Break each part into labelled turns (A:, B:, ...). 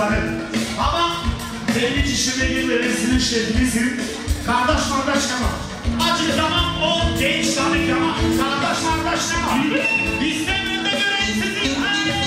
A: zaten. Ama benim işime girmemesinin şefimizin kardeş ama. Acı tamam o genç tabii ki ama kardeş ama. Bizden önde görelim sizin.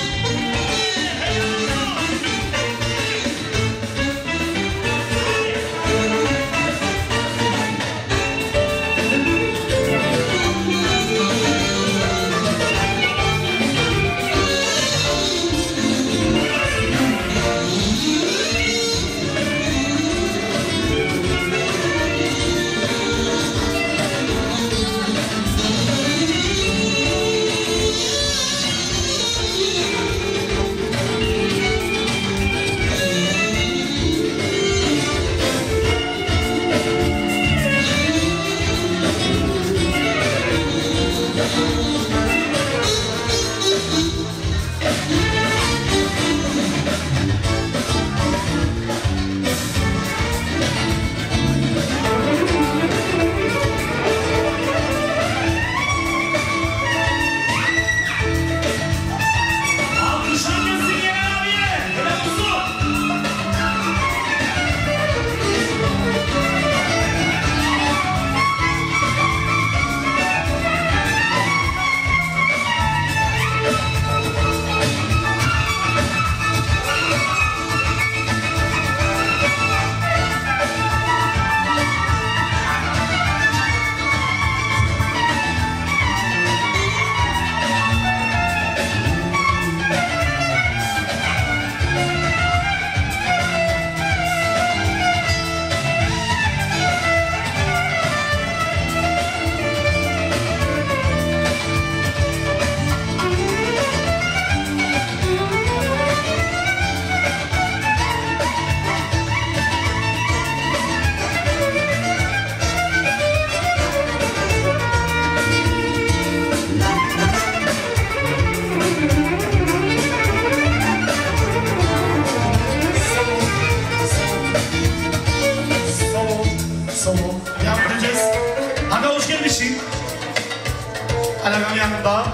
A: Alagam yanında.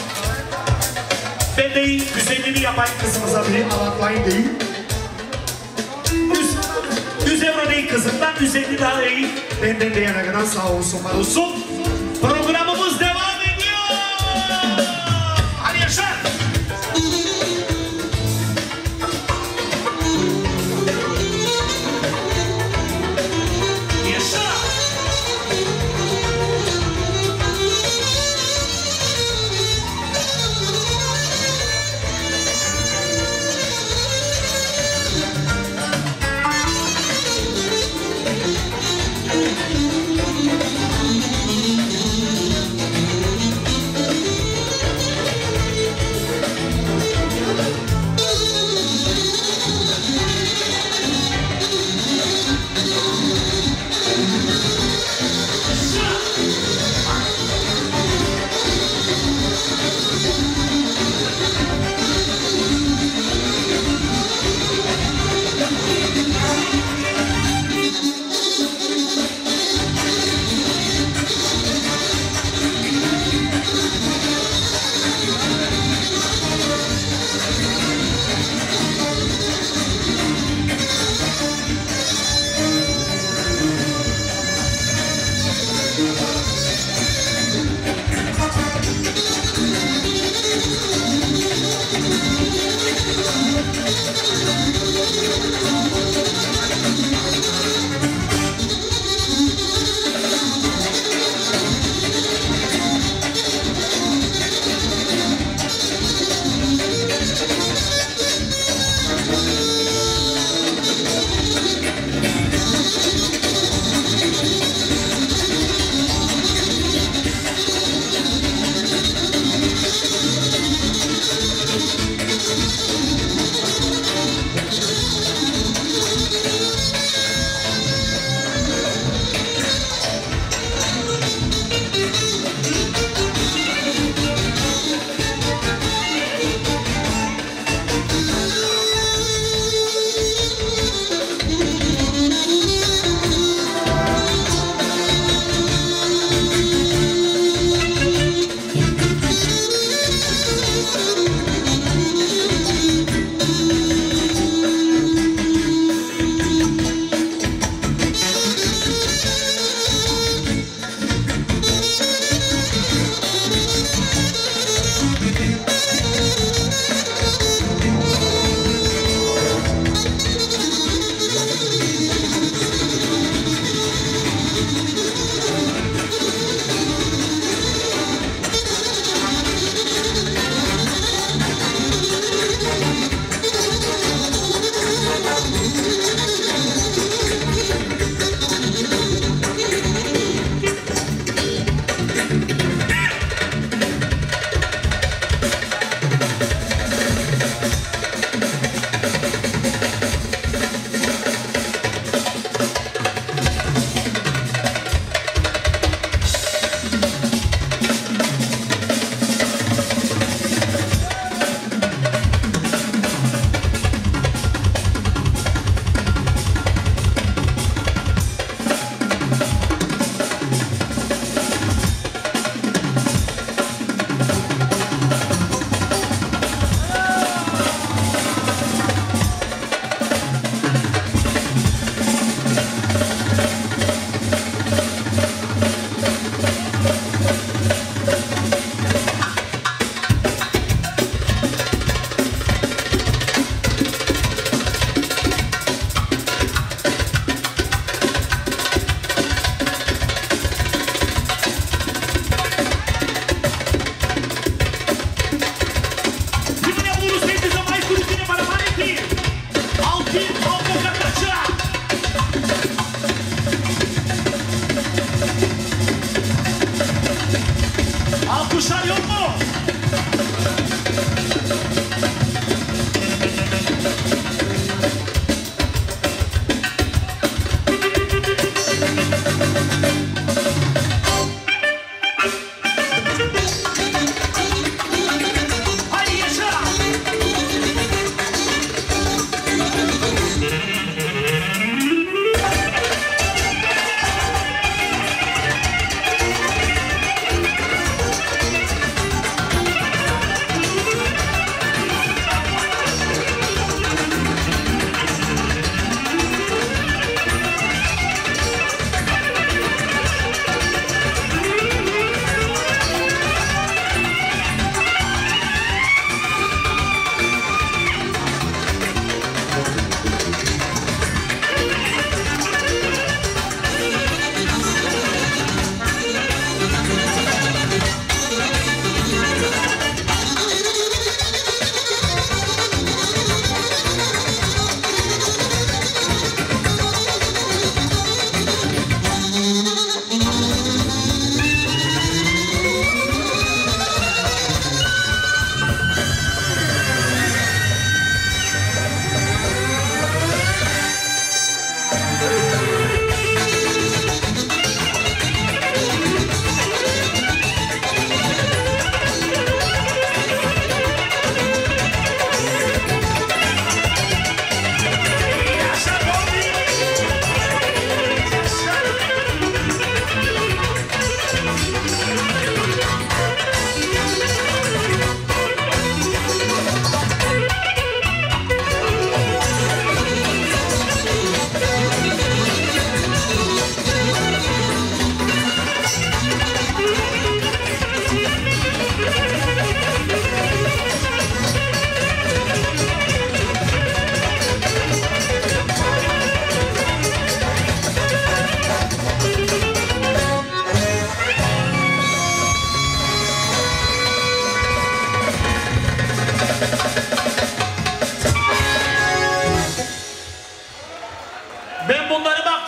A: Ben de güzelliğini yapayım kızımıza bile alatlayın değil. 100 euro değil kızımdan 150 daha iyi. Benden diyene kadar sağ olsun var olsun. Programımız devam ediyor. Hadi yaşa.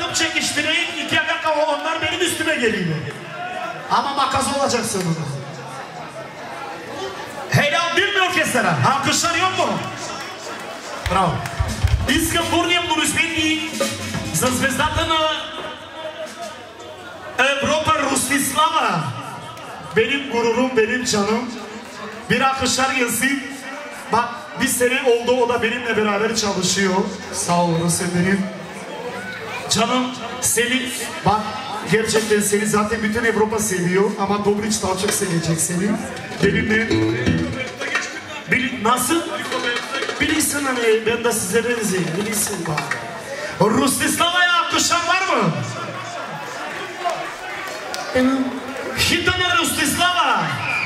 A: atıp çekiştireyim. 2 dakika onlar benim üstüme geliyor. Ama makas olacaksın bunu. Helal değil mi orkestra? Alkışlar yok mu? Bravo. Искам бурния множествени за звездата на Европа Ростислава. Benim gururum, benim canım. Bir alkışlar gelsin. Bak bir sene oldu, o da benimle beraber çalışıyor. Sağ olasın benim. Canım seni, bak gerçekten seni zaten bütün Avrupa seviyor. Ama Dobriç daha çok sevecek seni. Benimle... Nasıl? Bilirsin hani ben de size benzeyim. Bilirsin bak. Rostislava'ya alkışlar var mı?
B: Tamam.
A: Хита на Ростислава!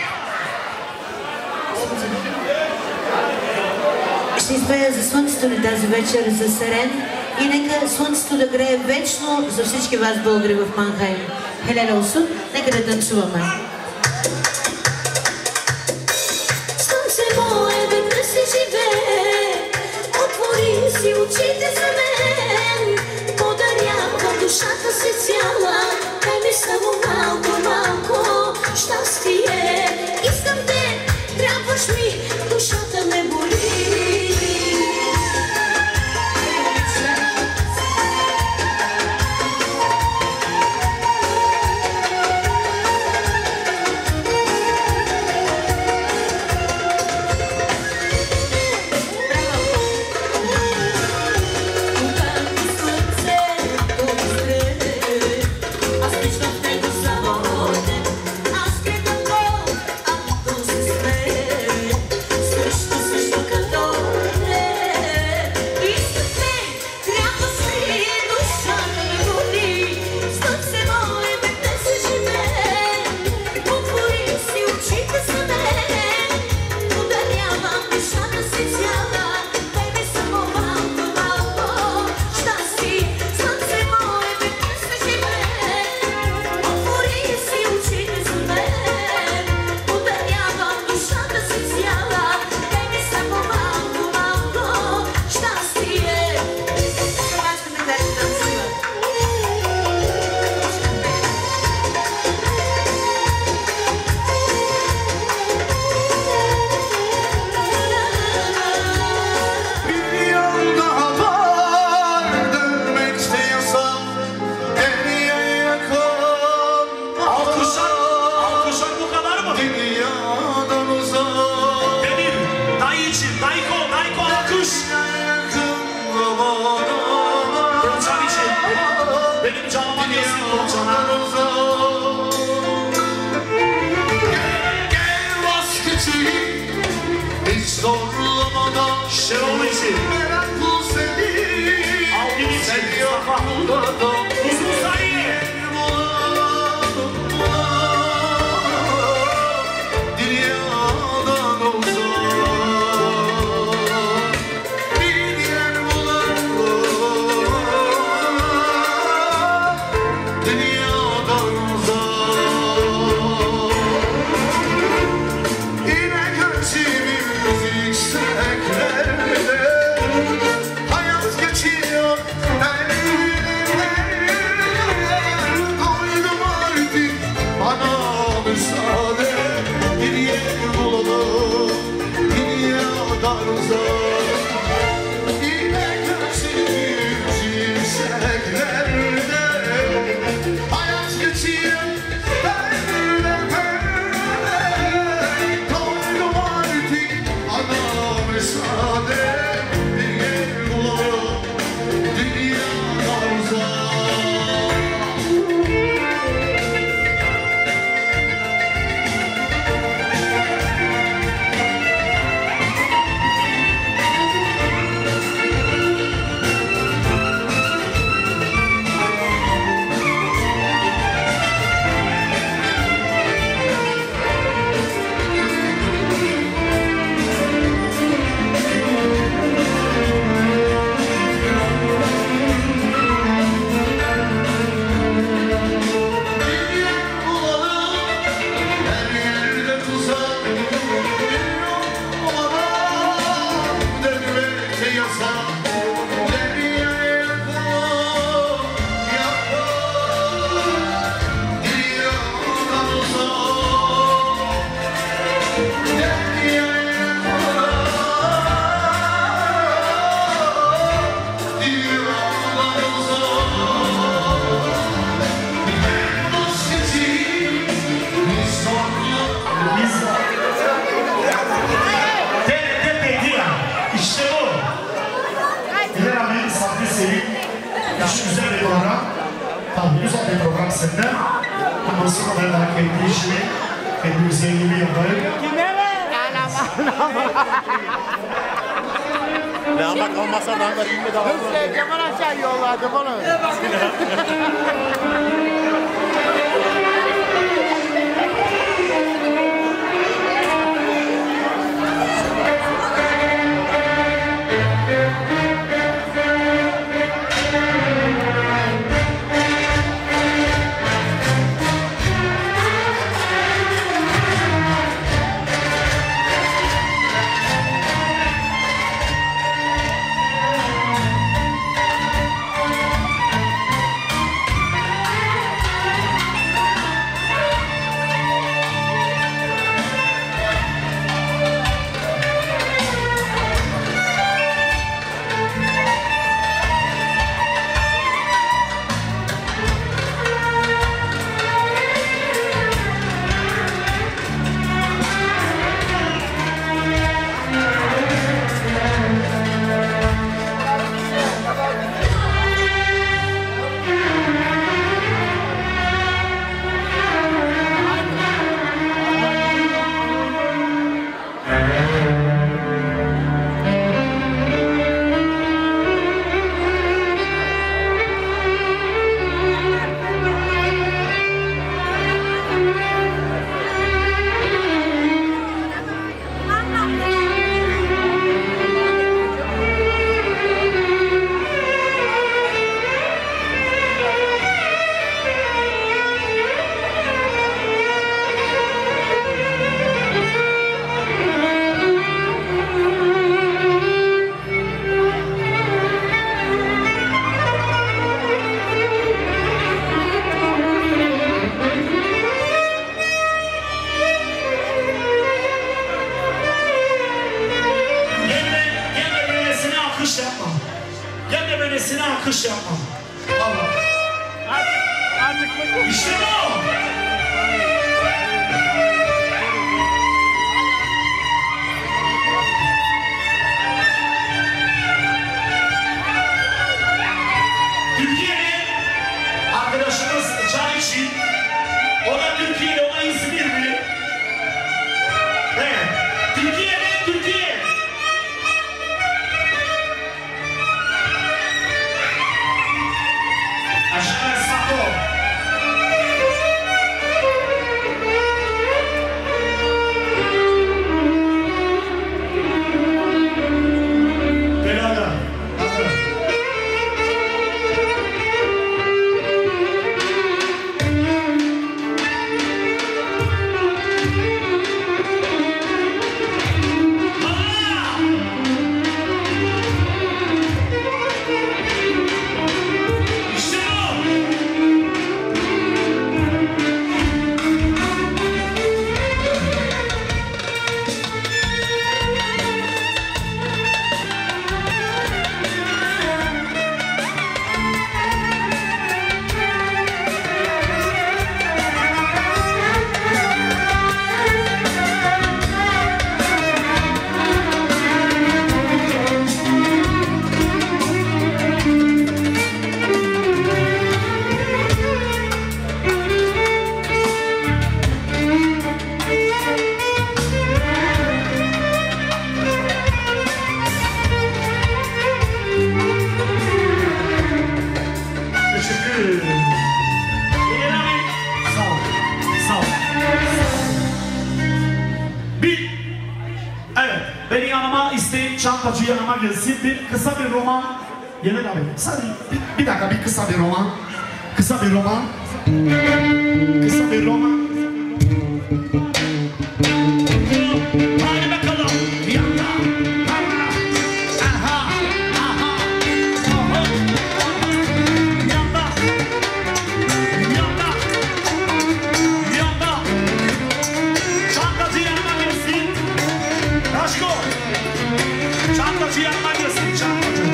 B: Ще изпея за слънцето на тази вечер за Сарен и нека слънцето да грее вечно за всички вас българи в Манхайм. Хелена Олсун, нека да танцуваме. Слънце мое, веднъж си живее, отвори си очите за мен, подарява душата си цяла, дай ми само малко, малко щастие. Искам те, трябваш ми, душата ме боли.
A: bir program. Tabii güzel bir program sende. Ondan sonra ben daha kendi işimi, kendi müziğimi yapayım.
C: Damat olmasa da bilme damat. Hüseyin Cemal aşağı yolladı bunu.
A: alkış yapmam. Allah. Artık işte bu. Türkiye'nin arkadaşımız Can için, o da Türkiye'li, o da İzmirli. Evet, Türkiye. Aşağı Sako. Beraber. Çantacı yanıma gelsin, kısa bir roman. Yener abi, bir dakika, kısa bir roman. Kısa bir roman. Hadi bakalım, bir yanda. Aha. Yanda. Çantacı yanıma gelsin. Aşko. Çantacı yanıma gelsin, çantacı.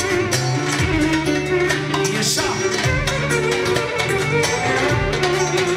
A: Yaşa.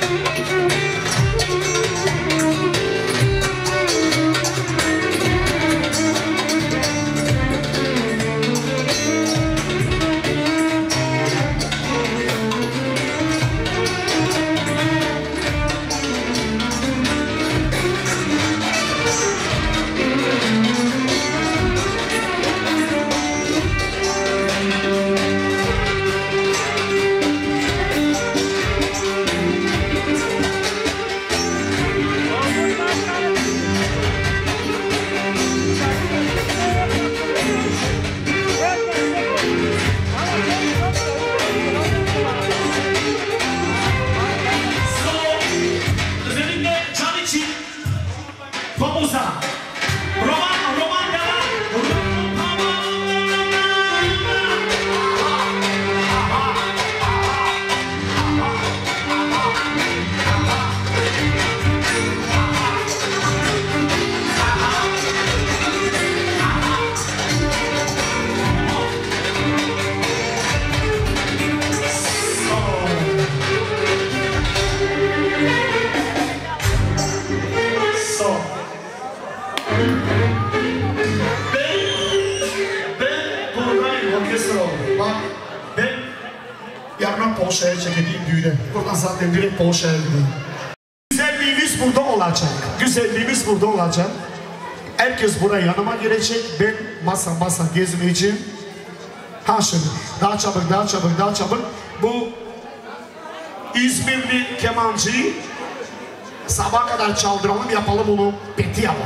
A: orkestra oldu. Bak ben yarına Polşa'ya çekediğim düğüne. Buradan zaten direkt Polşa'ya gideyim. Güzelliğimiz burada olacak. Güzelliğimiz burada olacak. Herkes buraya yanıma girecek. Ben masa gezmeyeceğim. Ha şimdi daha çabuk. Bu İzmirli kemancıyı sabah kadar çaldıralım, yapalım onu, beti yapalım.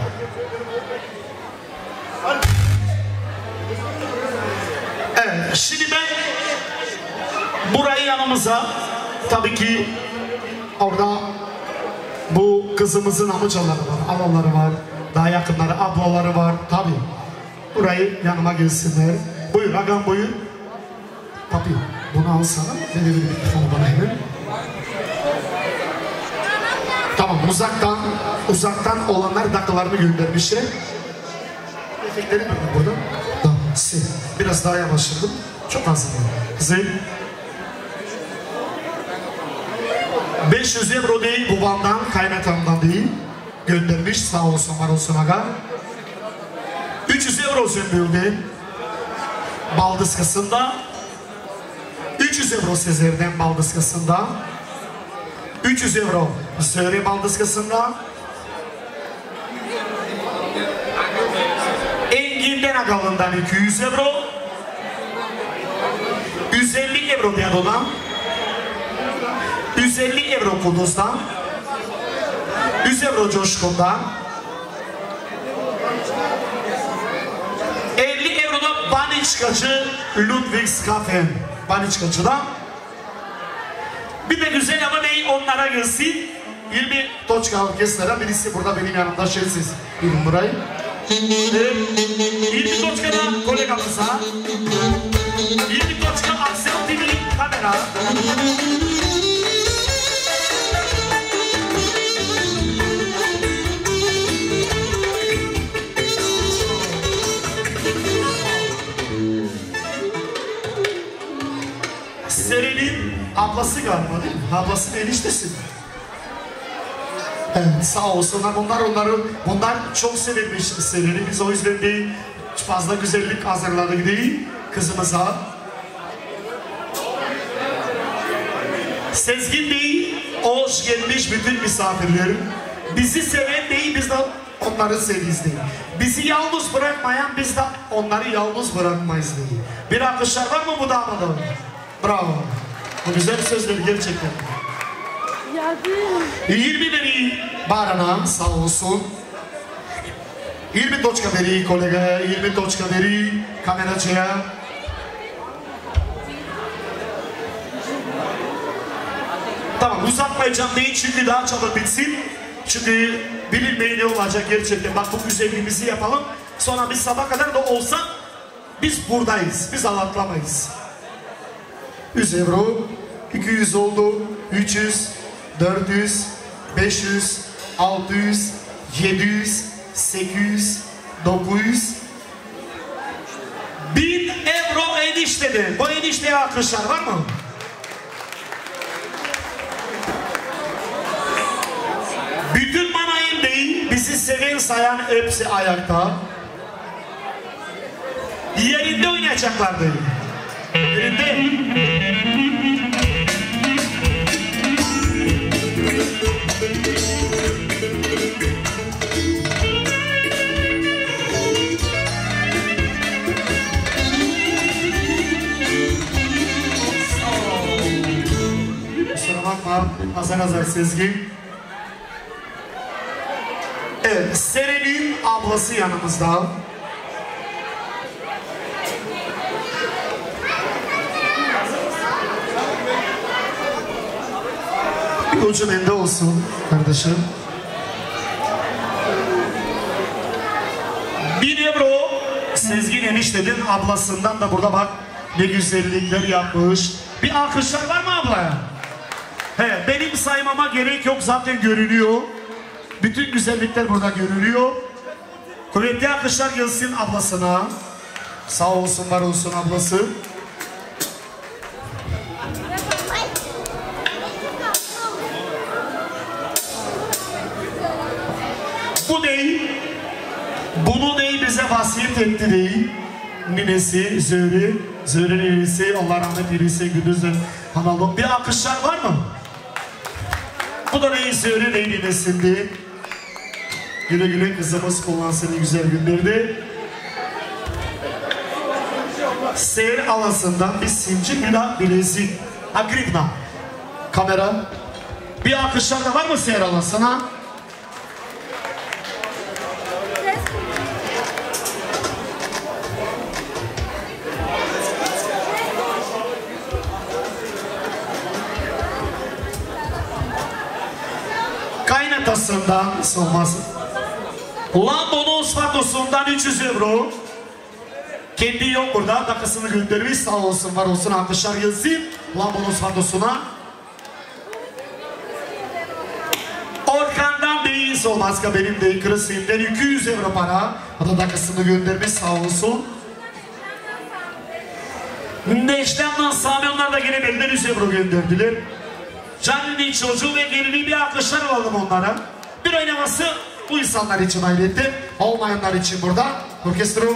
A: Evet, şimdi ben burayı yanımıza, tabii ki orada bu kızımızın amcaları var, alaları var, daha yakınları, ablaları var, tabii. Burayı yanıma gelsinler. Buyur, agam buyur. Papi, bunu alsana, verebilir mikrofonu bana hemen. Tamam, uzaktan olanlar dakikalarını göndermişler. Efektleri mi burada? Tamam, biraz daha yavaşladım. Çok az zaman. Kızım. 500 euro değil, babamdan, kaynatamdan değil. Göndermiş, sağ olsun, var olsun aga. 300 euro söndürdü. Baldıskasında. 300 euro Sezer'den baldıskasında. 300 euro Söre baldıskasında. Engin'den agalından 200 euro. 150 euro Diyado'dan. 150 euro Kuduz'dan. 100 euro Coşkun'dan. 50 euro da Baniçkacı Ludwigskafen. Baniçkacı'dan. Bir de güzel ama neyi onlara gelsin. 20 Toçka orkestra, birisi burada benim yanımda şersiz. Bilin burayı. 20 Toçka'da kolegamıza. 20 Toçka Aksel TV kamera. Seren'in ablası galiba değil mi? Ablasının eniştesi. Evet, sağ olsunlar. Bunlar çok sevilmiş Seren'i. Biz o yüzden değil, fazla güzellik hazırladık değil kızımıza. Sezgin değil, hoş gelmiş bütün misafirlerim. Bizi seven değil, biz de onları severiz değil. Bizi yalnız bırakmayan, biz de onları yalnız bırakmayız değil. Bir alkışlar var mı bu damada? Bravo. Bu güzel sözler gerçekten. 20 veri Baran'a sağ olsun. 20 toçka veri kolegaya, 20 toçka veri kameracıya. Tamam, uzatmayacağım değil çünkü daha çabuk bitsin. Çünkü bilinmeyi ne olacak gerçekten. Bak bu güzelliğimizi yapalım. Sonra biz sabah kadar da olsa biz buradayız. Biz anlatlamayız. 100 euro, 200 oldu, 300, 400, 500, 600, 700, 800, 900, 1000 euro eniştede. Bu enişteye alkışlar var mı? Bütün Manay'ın değil, bizi seven sayan hepsi ayakta. Yerinde oynayacaklar değil. Yerinde. Kusura bakma, azar Sezgin. Evet, Seren'in ablası yanımızda. Bir ucu bende olsun kardeşim. 1000 euro Sezgin eniştenin ablasından da burada bak ne güzellikler yapmış. Bir alkışlar var mı ablaya? He, benim saymama gerek yok, zaten görünüyor. Bütün güzellikler burada görülüyor. Kuvvetli alkışlar gelsin ablasına. Sağ olsun, var olsun ablası. Bu değil, bunu değil bize vasiyet etti değil. Ninesi, Zöhri. Zöhre'nin iyisi, Allah rahmet iyisi, Gündüz'ün analım. Bir alkışlar var mı? Bu da neyi Zöhre neyini nesindi? Güle güle kızımız kullansın güzel günlerde. Seyir alasından bir simci hila bilezik. Agripna. Kamera. Bir alkışlar da var mı seyir alasına? Kaynatasından olmaz. Lambonos Fatosundan 300 euro. Kendi yok burada. Dakikasını göndermiş. Sağ olsun, var olsun. Alkışlar yazayım. Lambonos Fatosuna. Orkan'dan beyiz olmaz ki benim de kırısıyımdan 200 euro para. O da dakikasını göndermiş. Sağ olsun. Neştem'den Sami onlar da gene benden 100 euro gönderdiler. Canlı'nın çocuğu ve gelini bir alkışlar alalım onlara. Bir oynaması bu insanlar için ayrıca, olmayanlar için burada. Orkestro.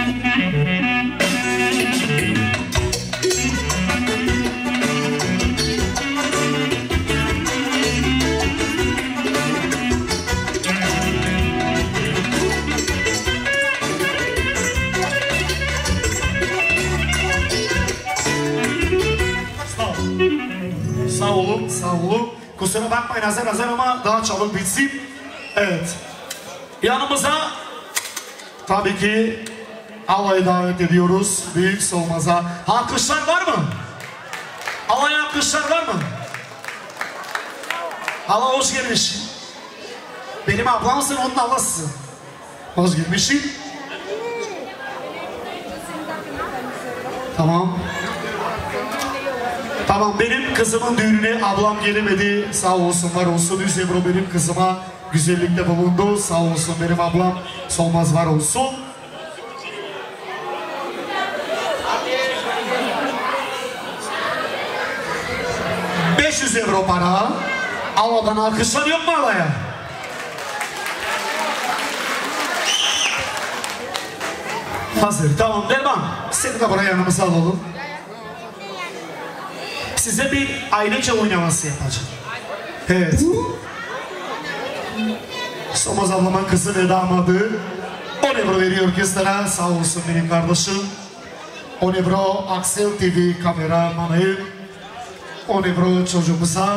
A: Sağ olun, sağ olun. Kusura bakmayın azar ama daha çabuk bitsin. Evet. Yanımıza tabii ki alayı davet ediyoruz. Büyük Solmaz'a. Alkışlar var mı? Alay alkışlar var mı? Allah hoş gelmiş. Benim ablamsın, onun ablasısın. Hoş gelmişsin. Tamam. Tamam, benim kızımın düğününe ablam gelemedi. Sağ olsun, var olsun. 100 euro benim kızıma güzellikte bulundu. Sağ olsun benim ablam. Solmaz, var olsun. €500 para. Allah'tan alkışlar yok mu alaya? Hazır, tamam, devam. Seni de buraya yanımıza alalım. Size bir ailece oynaması yapacağım. Evet. Solmaz ablamın kızı ve damadı 10 euro veriyor orkestraya. Sağ olsun benim kardeşim. 10 euro Axel TV kameramanı. 10 euro çocuğumuza.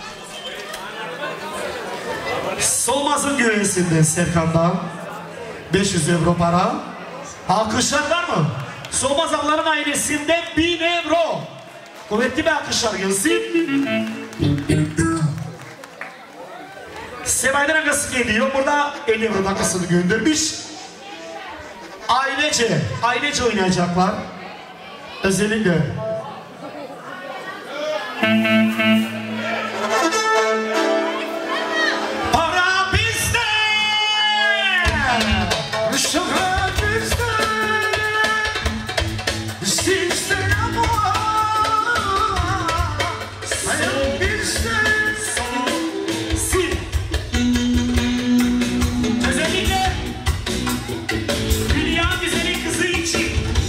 A: Solmaz'ın güveysinden Serkan'dan 500 euro para. Alkışlar var mı? Solmaz ablanın ailesinden 1000 euro. Kuvvetli bir alkışlar gelsin. Semay'dan akası geliyor. Burada 50 euro dakikasını göndermiş. Ailece oynayacaklar. Özellikle. Para bizde. Şöhret bizde. Sizden ama. Sen bizde. Özellikle Hülya güzelin kızı için.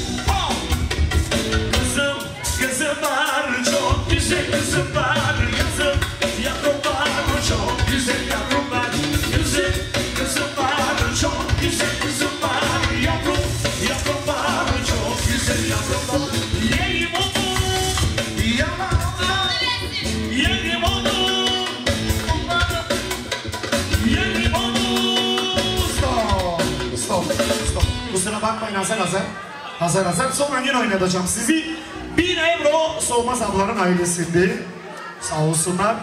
A: Kızım var, çok güzel kızım var. Kızım, yavrum var, çok güzel yavrum var. Kızım var, çok güzel kızım var. Yavrum var, çok güzel yavrum var. Yerim onu, yerim onu, yerim onu. Stop. Kusura bakmayın, hazır. Sonra yine oynatacağım sizi. 1000 euro Solmaz ablanın ailesinde. Sağ olsunlar.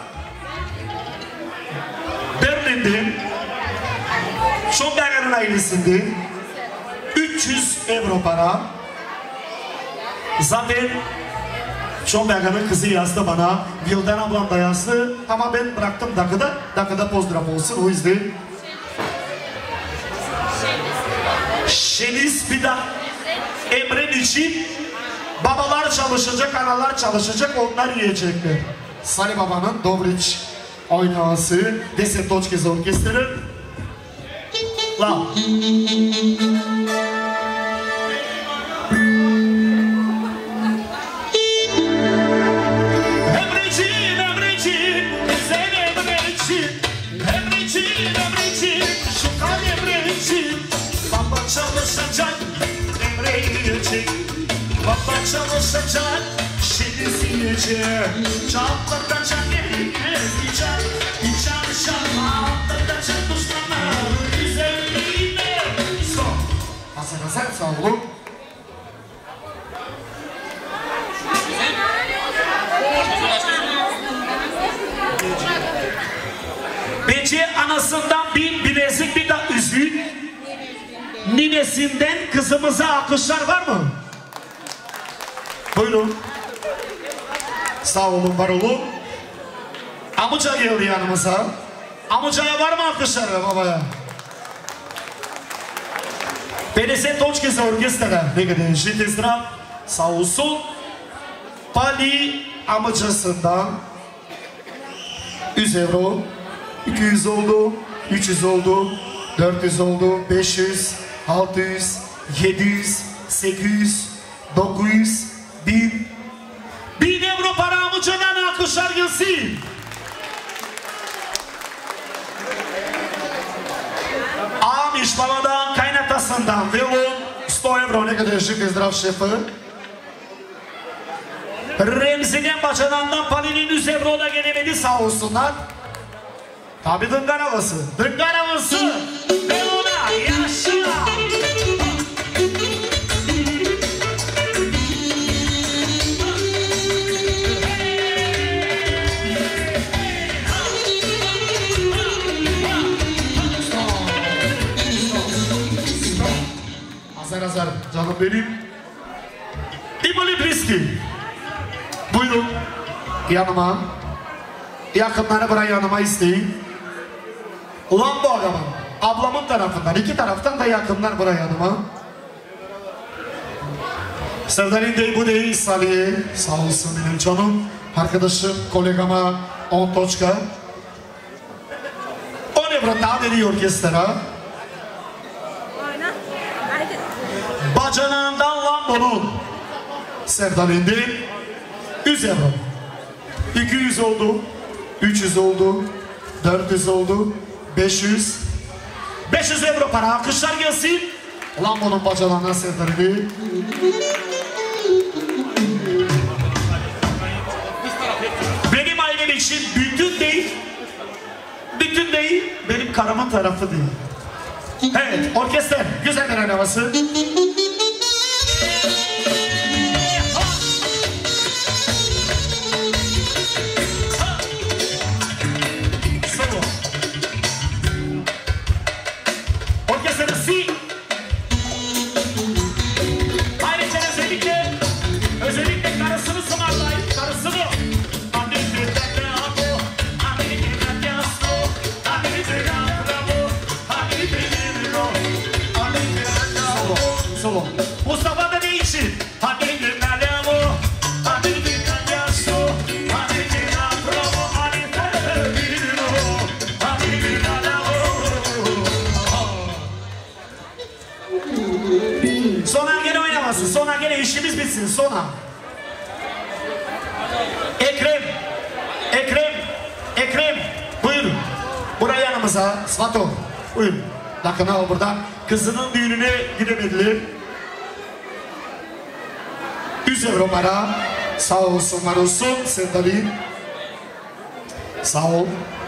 A: Berlin'de Schomberger'in ailesinde 300 euro para. Zaten Schomberger'in kızı yazdı bana. Vildan ablam da yazdı. Ama ben bıraktım dakikada pozdraf olsun, o yüzden. Şeniz bir de Emre'nin için babalar çalışacak, analar çalışacak, onlar yiyecekler. Sani Baba'nın Dobriç oynaması, Desetoçke orkestrı. Baba çalışacak, şimdi silecek. Çatlatacak, ezecek. Çalışan atlatacak düşmanları güzelliğine. Son. Hazır, sağ olun. Bence anasından bir bilezik bir de üzgün. Ninesinden kızımıza alkışlar var mı? Buyurun. Sağ olun, var olun. Amca geldi yanımıza. Amcaya var mı alkışlar babaya? Penese точки за оркестъра. Нека да жите здрав. Sağ olsun. Pali amcasından 100 euro, 200 oldu, 300 oldu, 400 oldu, 500, 600, 700, 800, 900, 1000. 1000 euro para amcadan alkışlar gelsin. Amiş babadan, kaynatasından ve on 100 euro. Neka da жив и здрав шефа. Remzi'den Bacanan'dan Pali'nin 100 euro da gelemedi, sağ olsunlar. Tabi Dıngar havası. Dıngar havası. Ve ona yaşa. Azar canım benim. Dimoli Briski. Buyurun yanıma. Yakınları buraya yanıma isteyin. Ulan bu adamın ablamın tarafından, iki taraftan da yakınlar buraya yanıma. Sevdalim değil bu değil Salih. Sağ olsun benim canım. Arkadaşım, kolegama 10 toçka. 10 euro daha veriyor orkestra. Bacanağından Lambo'nun Sevdalim değil 100 euro. 200 oldu, 300 oldu, 400 oldu, 500. 500 euro para, alkışlar gelsin. Lambo'nun bacanağından Sevdalim. Benim ailem için bütün değil, benim karımın tarafı değil. Evet, orkestra, güzel bir havası. Özellikle karısını sımarlayın, karısını. Solo. Mustafa da ne için? Sona gene oynamasın, sona gene işimiz bitsin, sona. Ekrem, buyurun. Buraya yanımıza, Svato, buyurun. Dakika al burada. Kızının düğününe gidemediler. 100 euro para. Sağ olsun, var olsun. Sevdalim. Sağ ol.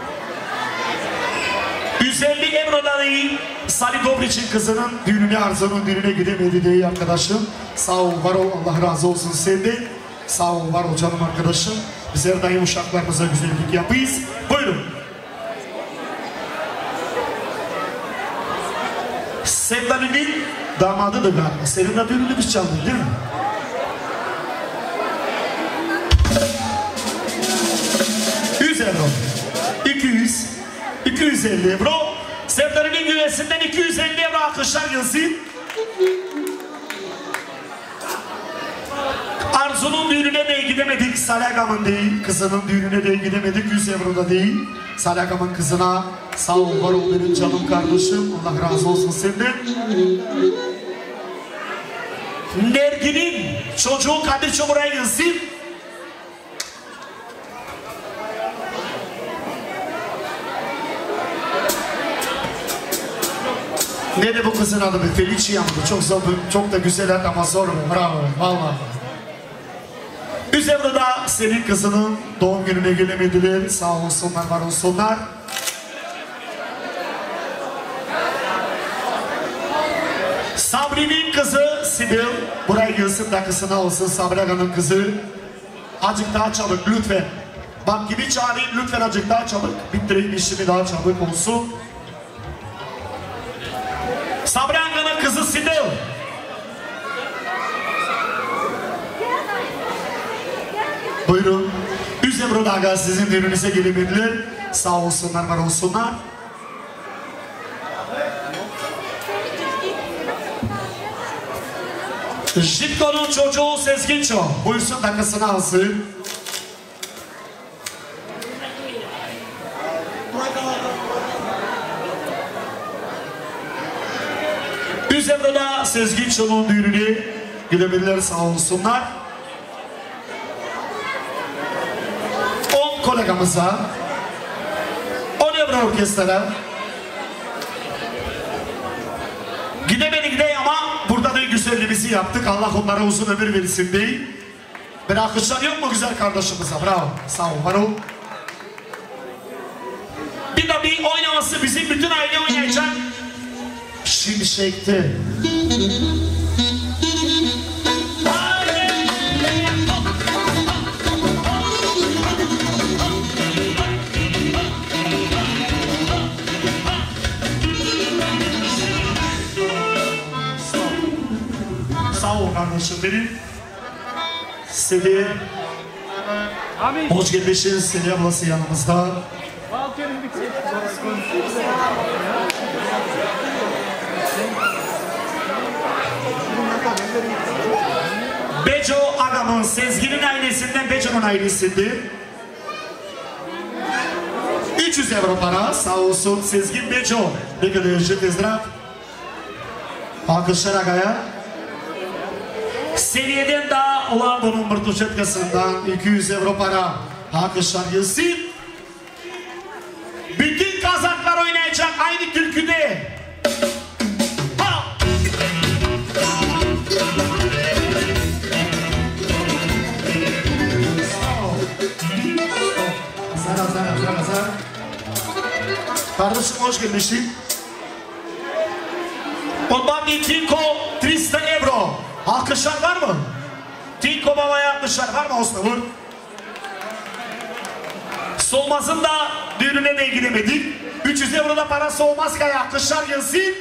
A: 150 euro da değil. Salih Dobriç'in kızının düğününe, Arzu'nun düğününe gidemedi diye arkadaşım. Sağ ol, var ol. Allah razı olsun senden. Sağ ol, var ol canım arkadaşım. Biz her daim uşaklarımıza güzellik yapıyız. Buyurun. Sevdalim'in damadı da galiba. Senin de düğününü biz çaldık değil mi? €100, 200, 250 euro. Sevdalim'in güvesinden 250 euro alkışlar gelsin. Arzu'nun düğününe de gidemedik, Salagam'ın değil, kızının düğününe de gidemedik, 100 euro da değil. Salagam'ın kızına sağ ol, var ol benim canım kardeşim, Allah razı olsun senden. Nergin'in çocuğu Kadir buraya gelsin. Ne de bu kızın adı be, Felicia'mdı, çok zor, çok da güzel ama zor, bravo, vallahi. Üzerinde de senin kızının doğum gününe gelemediler. Sağ olsunlar, var olsunlar. Sabri'nin kızı Sibil. Buraya gelsin de kızına olsun Sabri Aga'nın kızı. Azıcık daha çabuk lütfen. Bak gibi çağırayım lütfen azıcık daha çabuk. Bitireyim işimi daha çabuk olsun. Sabri Aga'nın kızı Sibil. Buyurun. Üzemrun Aga sizin düğününüze gelebilirler. Sağ olsunlar, var olsunlar. Jitko'nun çocuğu Sezginço. Buyursun takısını alsın. Üzemrun'a Sezginço'nun düğününe gidebilirler, sağ olsunlar. 10 kolegamıza 10 euro orkestra gidemedik de ama burada da güzelliğimizi yaptık. Allah onlara uzun ömür versin diye. Bir alkışlar yok mu güzel kardeşimize? Bravo. Sağ ol, var ol. Bir de bir oynaması bizim bütün aile oynayacak. Şimşek'te. Sağ ol kardeşim benim. Seni hoş gelmişsin. Seni ablası yanımızda. Beco Aga'nın Sezgin'in ailesinden Beco'nun ailesidir. 300 euro para sağ olsun Sezgin Beco. Ne kadar pozdrav. Alkışlar Aga'ya. Seviyeden daha London'un bir tuşetkasından 200 euro para. Alkışlar gelsin. Bütün kazaklar oynayacak aynı türküde. Ha! Hazır. Kardeşim hoş gelmişsin. Ondan bir Tinko 300 euro. Alkışlar var mı? Tinko babaya alkışlar var mı Osman'ın? Solmaz'ın da düğününe de gidemedik. 300 euro da parası olmaz ki alkışlar gelsin.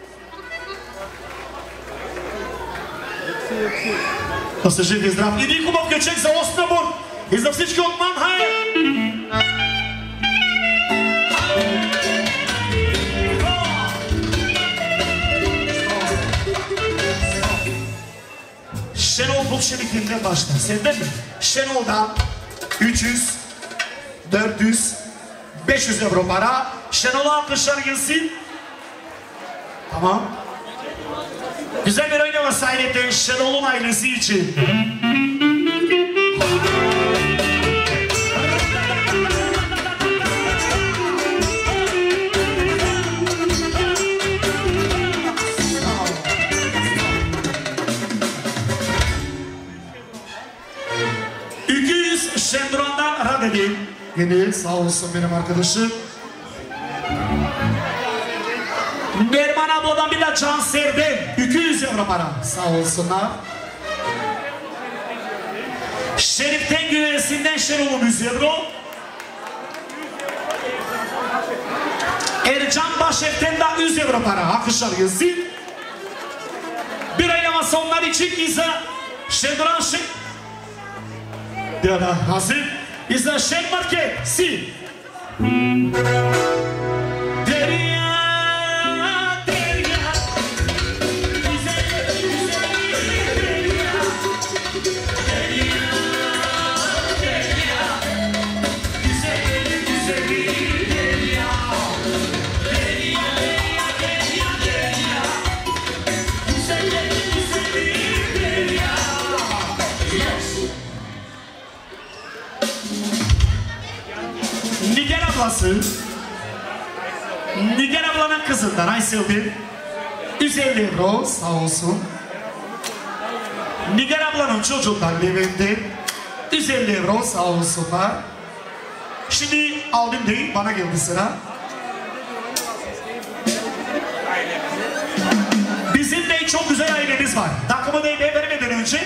A: Passager pozdrav. Иди хубав кючек за Острабург и за всички от Манхайм. Şenol Bolşevik'liğinden başlar. Senden mi? Şenol'dan 300, 400, 500 euro para. Şenol'a alkışlar gelsin. Tamam. Güzel bir oynaması ayrıca Şenol'un ailesi için. Şenduran'dan Radeli. Yine sağ olsun benim arkadaşım. Neriman abladan bir de Canser'den 200 euro para. Sağ olsunlar. Şerif'ten güvenisinden Şenol'un 100 euro. Ercan Başev'ten de 100 euro para. Alkışlar gelsin. Bir oynaması onlar için İza Şenduran Diana hazır. İzle Şen Market. Si. Derya, derya. Güzel, güzel, derya. Derya, derya. Güzel, güzel, derya. Derya, derya, derya, derya. Güzel, güzel, derya. Nigar ablası, Nigar ablanın kızından Aysel'di. 150 euro sağ olsun. Nigar ablanın çocuğundan Levent'ti. 150 euro sağ olsunlar. Şimdi aldım değil, bana geldi sıra. Bizim de çok güzel ailemiz var. Takımı değme vermeden önce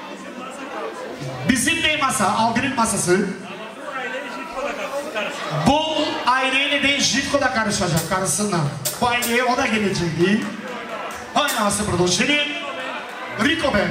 A: bizim de masa, Aldır'ın masası. Bu aileyle de Jitko'da karışacak karısından. Bu aileye o da gelecek değil. Aynı ası burada. Şimdi Rico ben.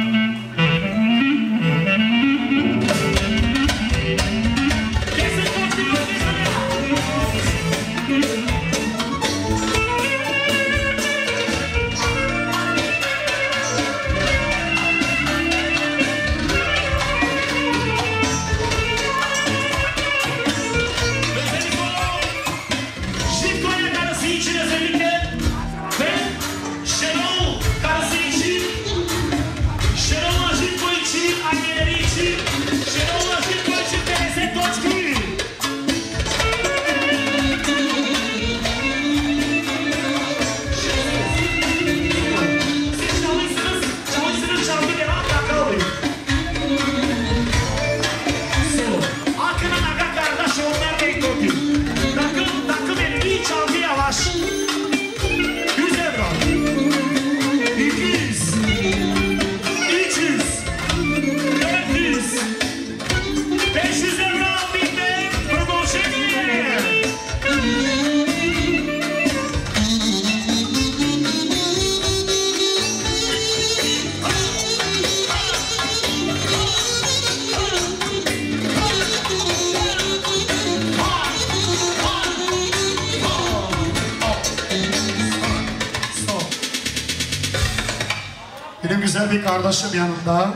A: Benim güzel bir kardeşim yanımda.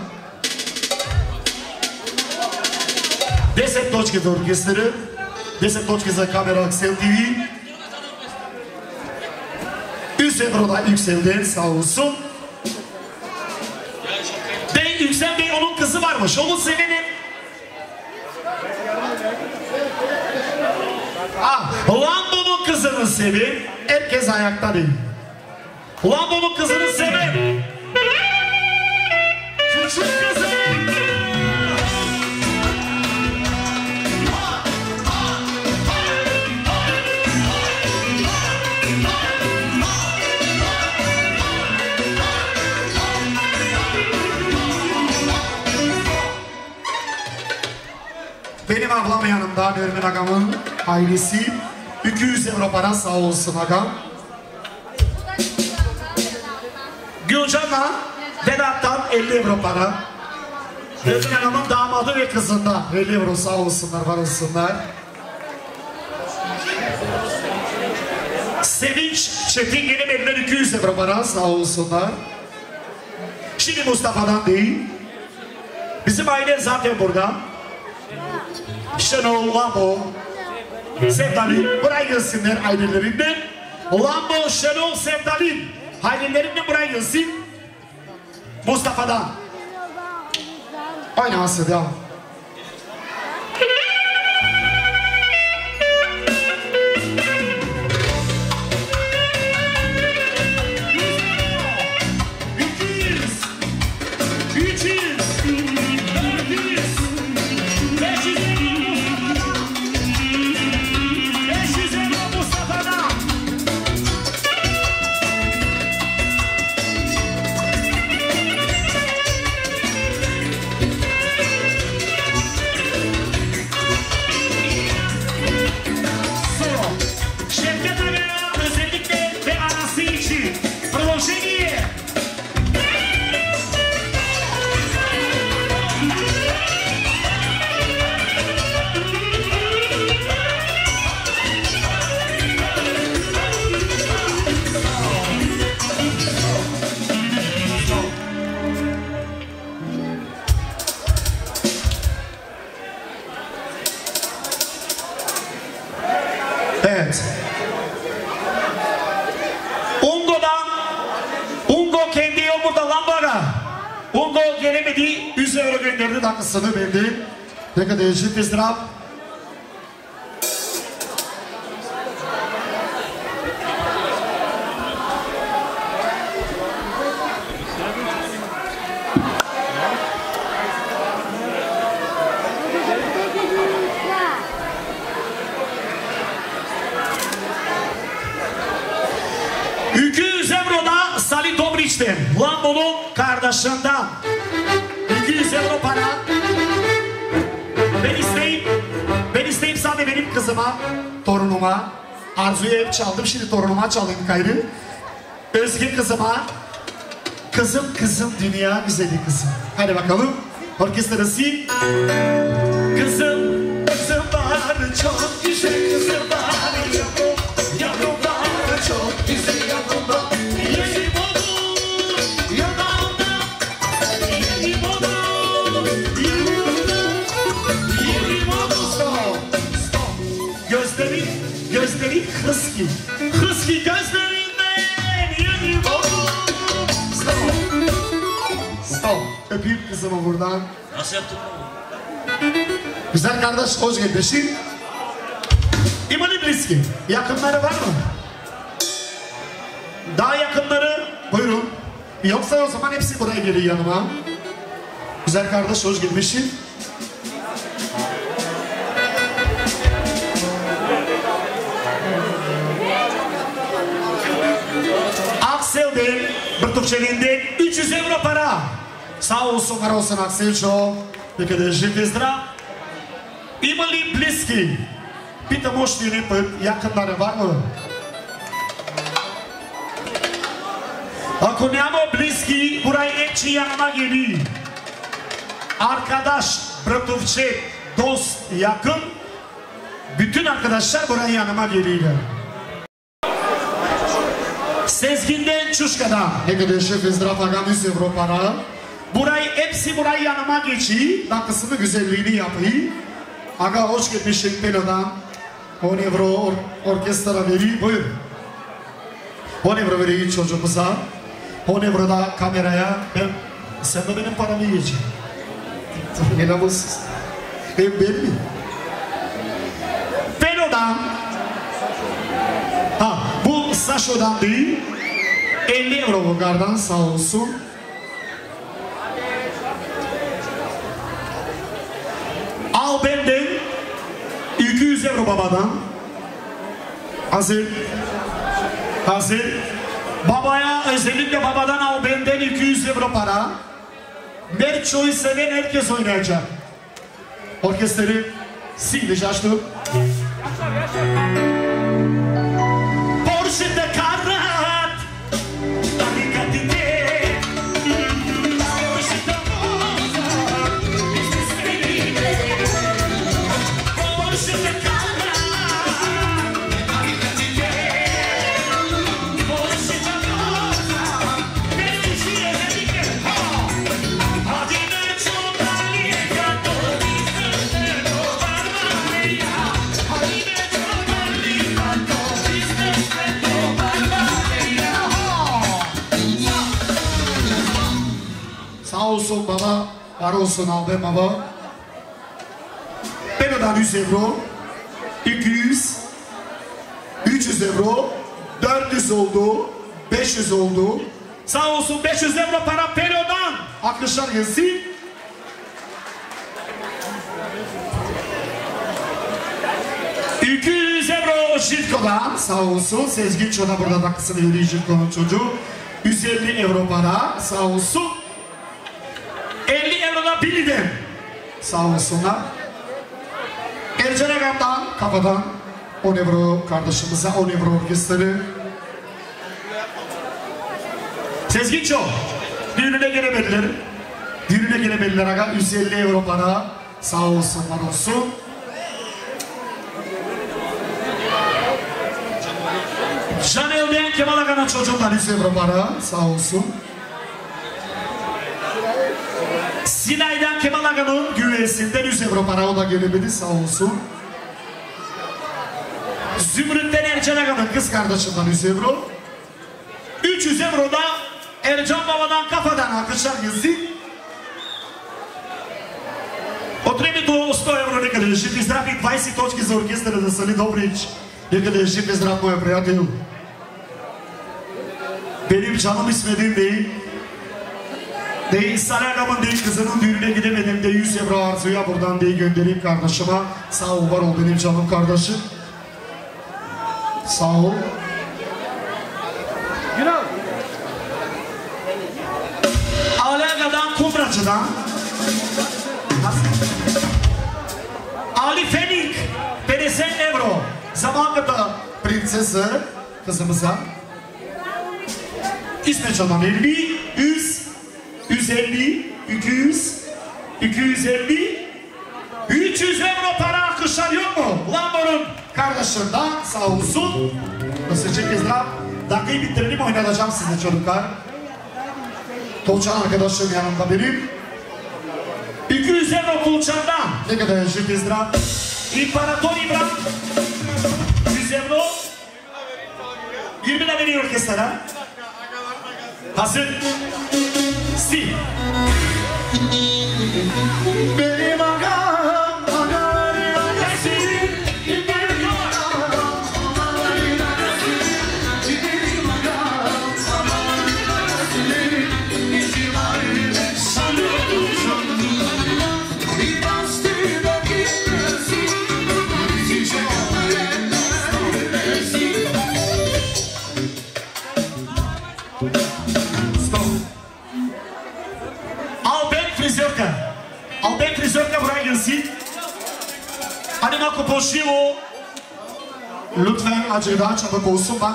A: Deset точки за оркестъра, 10 точки за камера Axel TV. 100 euroda yükseldi, sağ olsun. Ve Yüksel Bey onun kızı varmış, onu sevelim. Lambo'nun kızını sevin, herkes ayakta değil. Lambo'nun kızını sevin. Küçük kızım. Benim ablam yanımda, Nermin Agam'ın ailesi. 200 euro para sağ olsun Agam. Gülcan'la Vedat'tan 50 euro para. Nermin Agam'ın damadı ve kızından 50 euro sağ olsunlar, var olsunlar. Sevinç Çetingen'in elinden 200 euro para sağ olsunlar. Şimdi Mustafa'dan değil. Bizim aile zaten burada. Şenol, Lambo, Sevdalim buraya gelsinler ailelerinden. Lambo, Şenol, Sevdalim ailelerinden buraya gelsin. Mustafa'dan. Oynaması devam. Evet. Ungo kendi yol burada Lambo'da. Ungo gelemedi, 100 euro gönderdi takısını verdi. Ne kadar eşit izdirap. eniştem Lambo'nun kardeşinden 200 euro para. Ben isteyeyim sadece benim kızıma, torunuma. Arzu'ya hep çaldım, şimdi torunuma çalayım gayrı. Özge kızıma. Kızım dünya güzeli kızım. Hadi bakalım. Orkestrası. Kızım var çok güzel, kızım var yavrum var çok güzel yanımda. Yerim olur yanımda, yerim olur yerim olur. Stop. Gözleri hıski gözlerinden yerim olur. Stop. Öpeyim kızımı buradan.
C: Nasıl yaptın?
A: Güzel kardeş, hoş geldin. İmali Bliski, yakınları var mı? Daha yakınları, buyurun. Yoksa o zaman hepsi buraya geliyor yanıma. Güzel kardeş, hoş gelmişsin. Aksel'den, Bırtıkçeli'nden 300 euro para. Sağ olsun, var olsun Aksel'cığım. Neka da živ i zdrav. Има ли близки? Питам още един път, якънları var mı? Ако няма близки, buraya hepsi yanıma geliyor. Arkadaş, bratuvçe, dost, yakın, bütün arkadaşlar buraya yanıma geliyorlar. Sezgin'den Çuşka'dan. Neka da živ i zdrav, agam 100 euro para. Hepsi buraya yanıma geçiyor. Dakikasını güzelliğini yapıyor. Aga hoş gelmişsin Pelo'dan. 10 euro orkestra veriyor. Buyur. 10 euro veriyor çocuğumuza. 10 euro da kameraya. Sen de benim paramı yiyeceksin. Ne namussuz. Hem belli. Pelo'dan. Bu Saşo'dan değil. 50 euro Bulgar'dan sağ olsun. Al benden 200 euro babadan. Hazır. Babaya özellikle babadan al benden 200 euro para. Merço'yu seven herkes oynayacak. Orkestrayı silmiş açtım. Porsche'de karat. Sağ olsun baba, var olsun abi baba. Pelo'dan 100 euro, 200, 300 euro, 400 oldu, 500 oldu. Sağ olsun 500 euro para Pelo'dan. Arkadaşlar gelsin. €200 Jitko'dan sağ olsun. Sezgin Çoğda burada dakikasını yürüyor Jitko'nun çocuğu. 150 euro para sağ olsun. 50 euro da Billy'den sağ olsunlar. Ercan Agam'dan kafadan 10 euro kardeşimize 10 euro orkestrı. Sezgin Çoğ düğününe gelemediler aga 150 euro para sağ olsun var olsun. Janel'den Kemal Aga'nın çocuğundan 100 euro para sağ olsun. Sinay'dan Kemal Aga'nın güvesinden 100 euro para o da gelemedi sağ olsun. Zümrüt'ten Ercan Aga'nın kız kardeşinden 100 euro. 300 euro da Ercan Baba'dan kafadan arkadaşlar yazın. Отремето 100 евро нека да е жив и здрав и 20 точки за оркестъра за Сали Добрич. Нека да е жив и здрав моя приятел. Benim canım ismediğim değil. Değil Salih Agam'ın değil kızının düğününe gidemedim de 100 euro Arzu'ya buradan değil göndereyim kardeşime. Sağ ol var ol benim canım kardeşim. Sağ ol. Kumracı'dan Ali Fenik 50 euro. Zamanında prinsesi kızımıza. İsmet Çalan 50, 100, 150, 200, 250, 300 euro para akışlar yok mu? Lambor'un kardeşinden sağ olsun. Nasıl çekizler? Dakikayı bitirelim, oynatacağım size çocuklar. Tolçan arkadaşım yanımda benim. 200 euro Tolçan'dan. Ne kadar çekizler? İmparator İbrahim 100 euro 20'le veriyor orkestraya. Hazır. Stil. Benim ağam ağaların ağası. Benim ağam ağaların ağası. Benim ağam ağaların ağası. İşim ayrı sanıyordum sanıyordum. Bir bastı da gitmesin. Bizi çağıranlar ölmesin. Albert Frizörka buraya gelsin. Hadi Marco Poşivo. Lütfen acı daha çabuk olsun bak.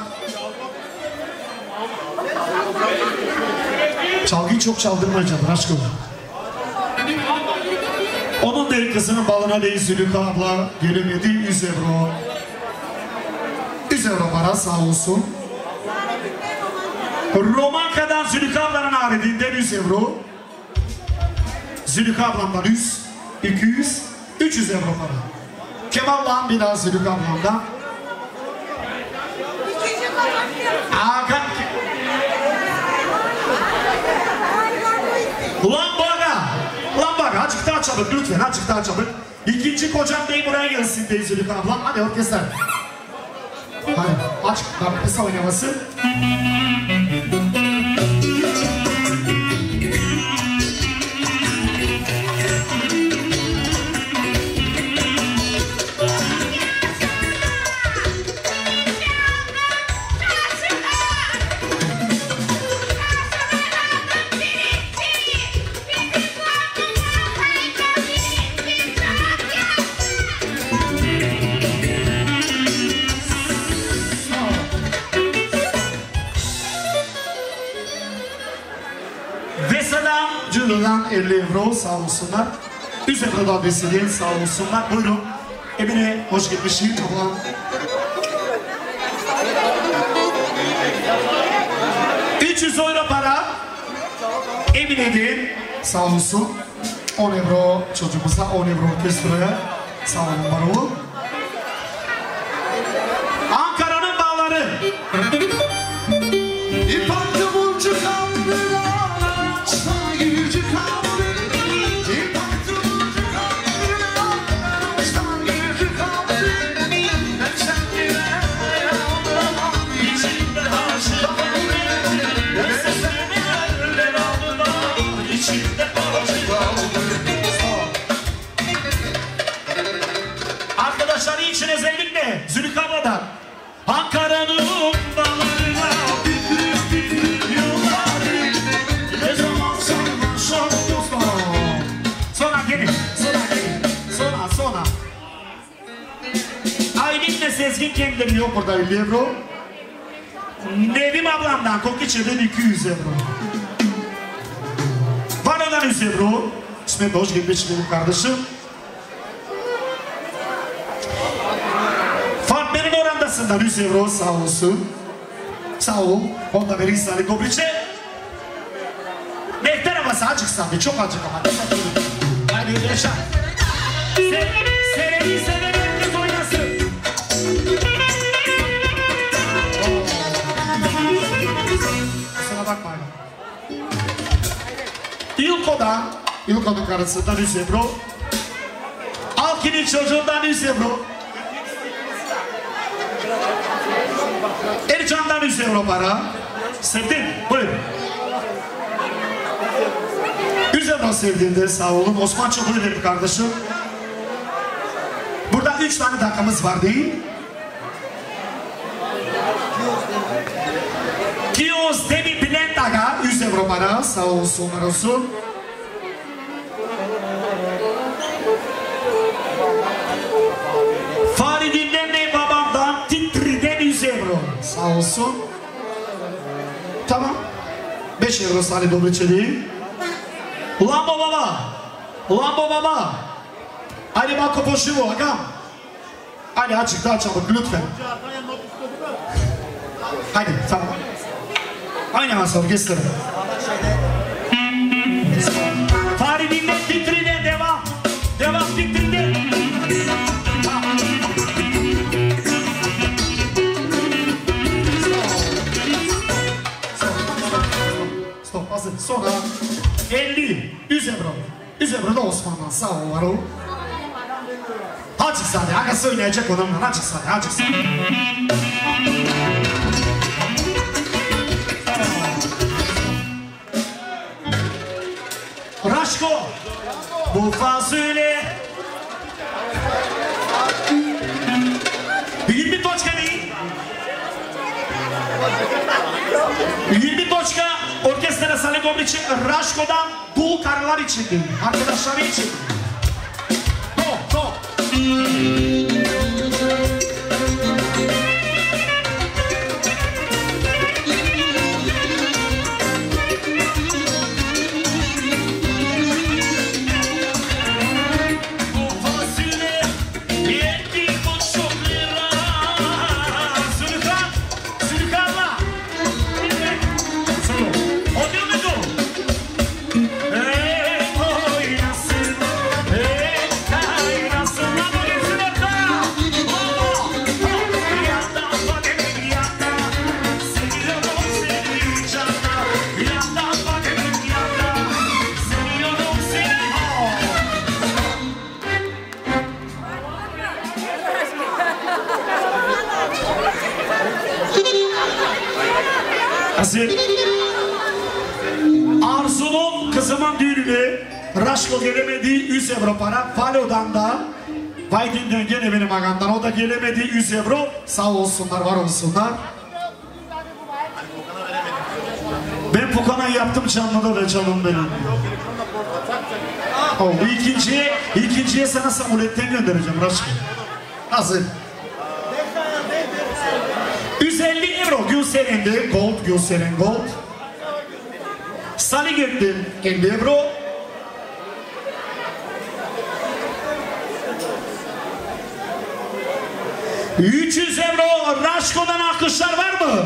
A: Çalgıyı çok çaldırmayacağım aşkım. Onun değil kızının balına değil Zülüka abla. Gelemedi 100 euro. 100 euro para sağ olsun. Romanka'dan Zülüka ablanın haricinde 100 euro. Zülüka ablamdan 100, 200, 300 euro para. Kemal'dan bir daha Zülüka ablamdan. Lambaga, azıcık daha çabuk lütfen, azıcık daha çabuk. İkinci kocam değil buraya gelsin değil Zülüka ablam. Hadi orkestra. Hadi aç, daha kısa oynaması. Cüllü'den 50 euro sağ olsunlar. 100 euro da besleyin sağ olsunlar. Buyurun. Emine hoş gitmişsin. Toplam. €300 para. Emine'dir. Sağ olsun. 10 euro çocuğumuza, 10 euro orkestraya. Sağ olun bana oğlum. Ankara'nın bağları. İpaklı burcu kandılar. Arkadaşlar için özellikle Zülüka abladan Ankara'nın bağlarına büklüm yolları ne zaman sarmaşan dostlar. Sonra gelin, sonra. Aylin'le Sezgin kendileri yok burada 50 euro. Nevim ablamdan Kokiçe'den 200 euro. Vana'dan 100 euro. İsmet hoş gelmiş benim kardeşim. Fatmer'in orandasından 100 euro sağ olsun. Sağ ol. Onda verin Salih Kobriç'e. Mehter havası acık sandı. Çok acık ama. Hadi yaşa. Sereni seven herkes oynasın. Kusura bakmayın. İlko'nun karısından 100 euro. Alkin'in çocuğundan 100 euro. Ercan'dan 100 euro para. Sevdin, buyur. 100 euro sevdiğinde sağ olun. Osman Çubuğu verin kardeşim. Burada 3 tane dakikamız var değil. Kioz Demi Bülent Aga 100 euro para. Sağ olsun, olsun. olsun. Tamam. 5 euro Salih Dobriçeli. Ulan babama. Ulan babama. Hadi bak kopoşu bu agam. Hadi açık daha çabuk lütfen. Hadi tamam. Aynen Hasan gösterin. Faridin'de titrine devam. Devam titrine. Stop hazır. Sonra 50 100 euro. 100 euro da Osman'dan sağ ol var o. Açık sade. Aga söyleyecek onunla. Açık sade. Açık sade. Raşko. Bu fasulye. 20 točka değil. 20 točka orkestra Salih Dobriç'in Raşko'dan dul karılar için, arkadaşları için. Go, go. Arzu'nun kızımın düğününe Raşko gelemedi 100 euro para. Falo'dan da Vaydin'den gene benim agamdan o da gelemedi 100 euro. Sağ olsunlar, var olsunlar. Ben Pukan'a yaptım canlıda ve canım benim. Oldu. İkinciye sana Samulet'ten göndereceğim Raşko. Hazır. 150 euro Gülseren'de gold, Gülseren gold. Salih gitti 50 euro. $300 euro Raşko'dan alkışlar var mı?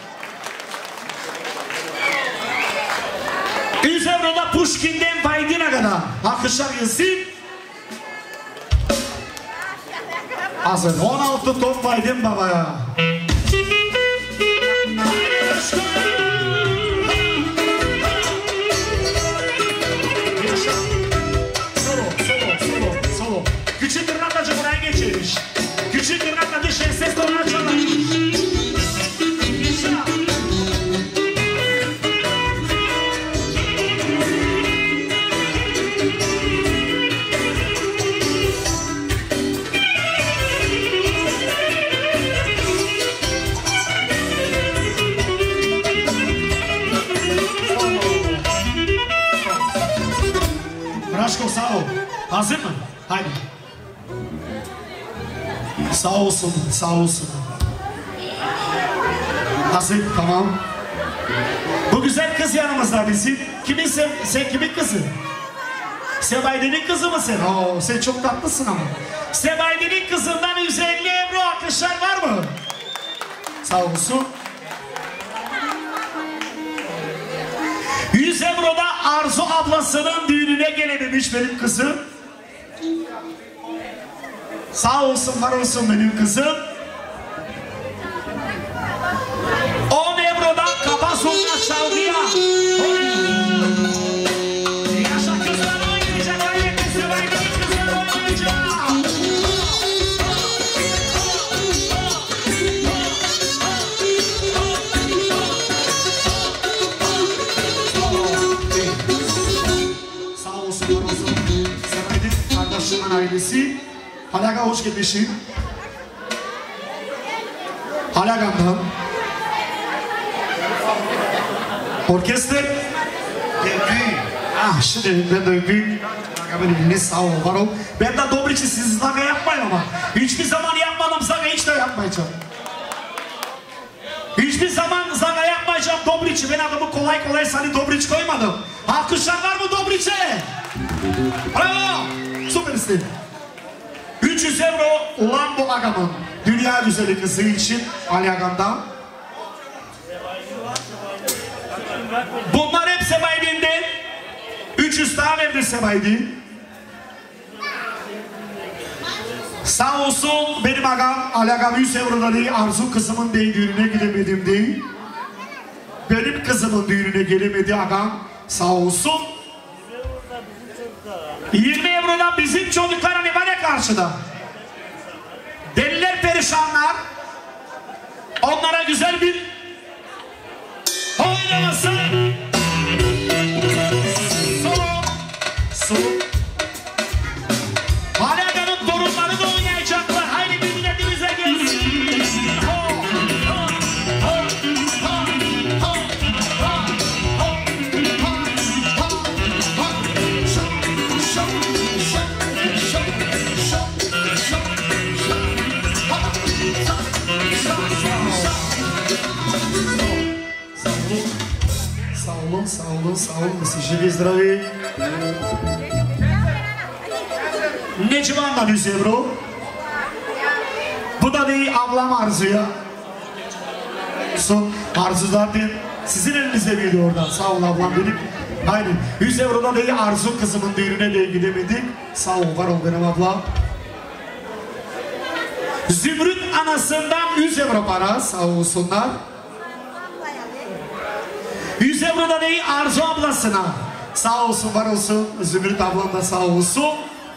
A: 100 euro da Pushkin'den Vaydin'e kadar alkışlar gelsin. Hazır 16 top Vaydin babaya. Solo. Küçük tırnaklıcı buraya geçirmiş. Küçük tırnaklıcı ses tonuna çalmış. Raşko sağ ol. Hazır mı? Haydi. Sağ olsun, sağ olsun. Hazır, tamam. Bu güzel kız yanımızda bizim. Kimin sen kimin kızı? Sebaydi'nin kızı mısın? Oo, sen çok tatlısın ama. Sebaydi'nin kızından 150 euro alkışlar var mı? Sağ olsun. 100 euro da Arzu ablasının düğününe gelememiş benim kızım. Sağ olsun, var olsun benim kızım. 10 euro da kafa sonuna çalgıya. Yaşa kızlar oynayacak, ailesi var, kızlar oynayacak. Sağ olsun, var olsun. Sevedim kardeşimin ailesi. Halaga hoş gelmişsin. Halagam'dan. Orkestra. Dövgü. Ah şimdi ben dövgü. Halagam'ın eline sağ ol, var ol. Ben de Dobriç'i siz zaga yapmayın ama. Hiçbir zaman yapmadım zaga, hiç de yapmayacağım. Dobriç'i. Ben adamı kolay kolay Sani Dobriç koymadım. Alkışlar var mı Dobriç'e? Bravo. Süpersin. 300 euro Lambo Agam'ın dünya güzeli kızı için Ali Agam'dan. Bunlar hep Sebaydin'de. 300 daha verdi Sebaydin. Sağ olsun benim agam, Ali Agam 100 euroda değil, Arzu kızımın değil, düğününe gidemedim değil. Benim kızımın düğününe gelemedi agam, sağ olsun. 20 euroda bizim çocukların var karşıda. Deliler perişanlar. Onlara güzel bir oynaması. Solo. Ali Aga'nın torunları da oynayacaklar. Haydi bir milletimize gelsin. Sağ olun. Żywi, zdrowi. Necivan'dan 100 euro. Bu da değil ablam Arzu'ya. Son Arzu zaten sizin elinizde miydi oradan? Sağ ol ablam benim. Aynen. 100 euroda değil Arzu kızımın düğününe de gidemedik. Sağ ol, var ol benim abla. Zümrüt anasından 100 euro para. Sağ olsunlar. 100 euro da değil Arzu ablasına. Sağ olsun, var olsun. Zümrüt ablam da sağ olsun.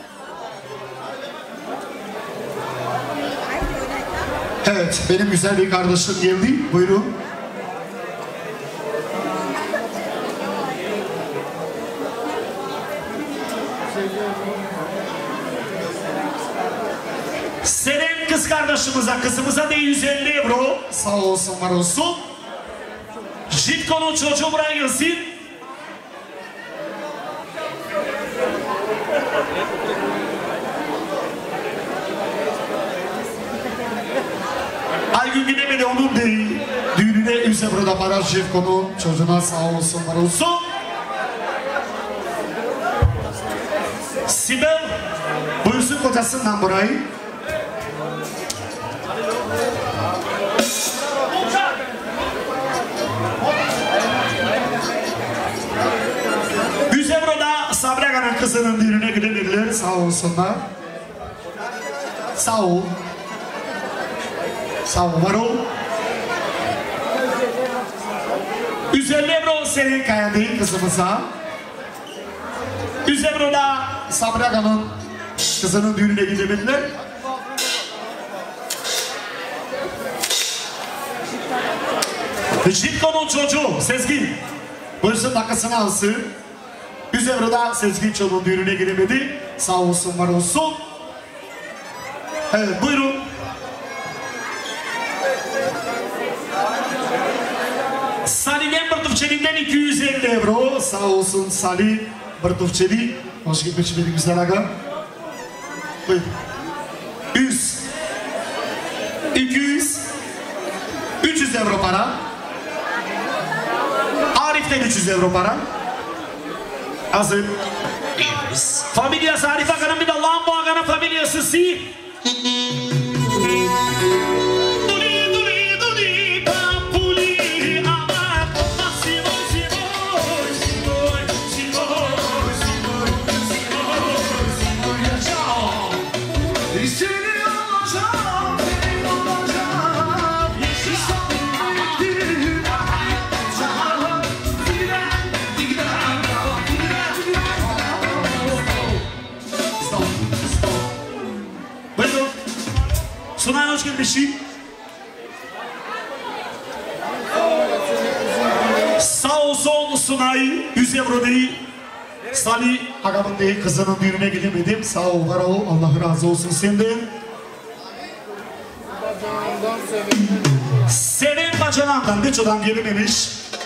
A: Evet, benim güzel bir kardeşim geldi. Buyurun. Seren kız kardeşimize, kızımıza da 150 euro. Sağ olsun, var olsun. Jitko'nun çocuğu buraya gelsin. Aygün gidemedi onun değil. Düğününe 100 euroda para Jitko'nun çocuğuna sağ olsun, var olsun. Sibel buyursun kocasından burayı. Sabri Aga'nın kızının düğününe gidemediler. Sağ olsunlar. Sağ ol. Sağ ol, var ol. 150 euro senin kaya değil kızımıza. 100 euro da Sabri Aga'nın kızının düğününe gidemediler. Jitko'nun çocuğu Sezgin. Buyursun dakikasını alsın. 100 euro da Sezgin çocuğun düğününe giremedi. Sağ olsun, var olsun. Evet, buyurun. Salih'den Bartufçeli'nden 250 euro. Sağ olsun Salih Bartufçeli. Hoş gitmiş benim güzel aga. Buyurun. 100. 200. 300 euro para. Arif'ten 300 euro para. Hazır. Familyası Arif Aga'nın bir de Lambo Aga'nın familyası si. Sunay hoş gelmişsin. Sağ olsun Sunay 100 euro değil. Salih Aga'nın değil kızının düğününe gidemedim. Sağ ol, var ol. Allah razı olsun senden. Seven bacanağından Beço'dan gelememiş.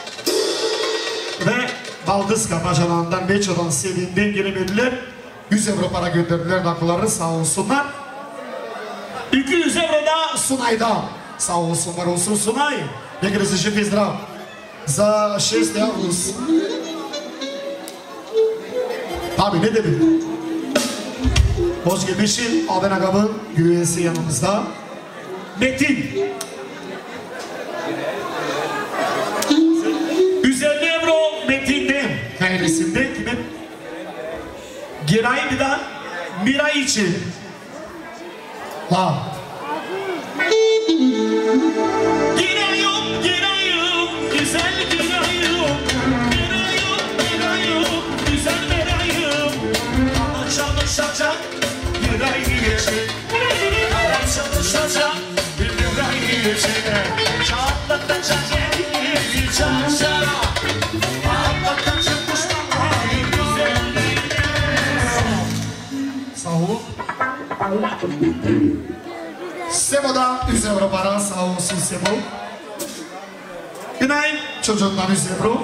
A: Ve Baldızka bacanağından Beço'dan Sevin'den gelemediler. 100 euro para gönderdiler nakılları, sağ olsunlar. 200 euro da Sunay'da. Sağ olsun, var olsun Sunay. Ne gerisi zdrav.
D: za 6 avgust. Abi ne demek? Hoş gelmişsin. Aben Agam'ın üyesi yanımızda.
A: Metin. 150 euro Metin'den.
D: Ailesinde kimin?
A: Giray bir daha Miray için.
D: Ha.
A: Girayım, girayım, güzel girayım. Girayım, girayım, güzel girayım. Ama çalışacak giray için. Ama çalışacak giray için. Çatlatacak elini çarşa. Patlatacak kuşlarla güzelliğine.
D: Sağ olun. Semo'dan 100 euro para. Sağ olsun Semo.
A: Günaydın.
D: Çocuğundan 100 euro.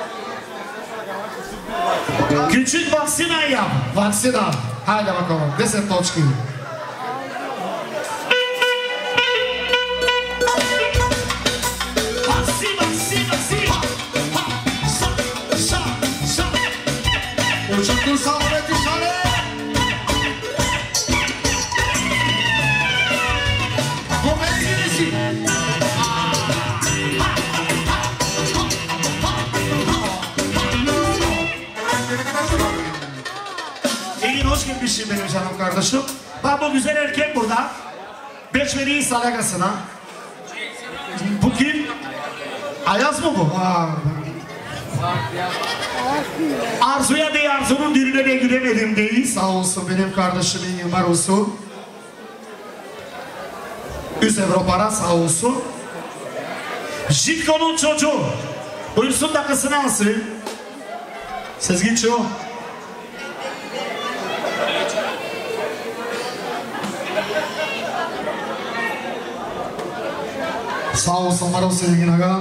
A: Küçük vaksina yap.
D: Vaksina. Haydi bakalım. 10 точки. Uçakın sağlameti şale. Moment girişi.
A: İyi hoş gelmişsin
D: Benim canım kardeşim.
A: bak bu güzel erkek burada.
D: Beşmeli'yi salagasına.
A: Bu kim? Ayaz mı bu?
D: Aa,
A: Arzu'ya değil, Arzu'nun düğününe de gidemedim değil.
D: sağ olsun benim kardeşimin yıllar olsun. 100 euro para sağ olsun.
A: Jitko'nun çocuğu. Buyursun dakikasını alsın.
D: Sezgin Ço. Sağ olsun var olsun Sezgin Aga.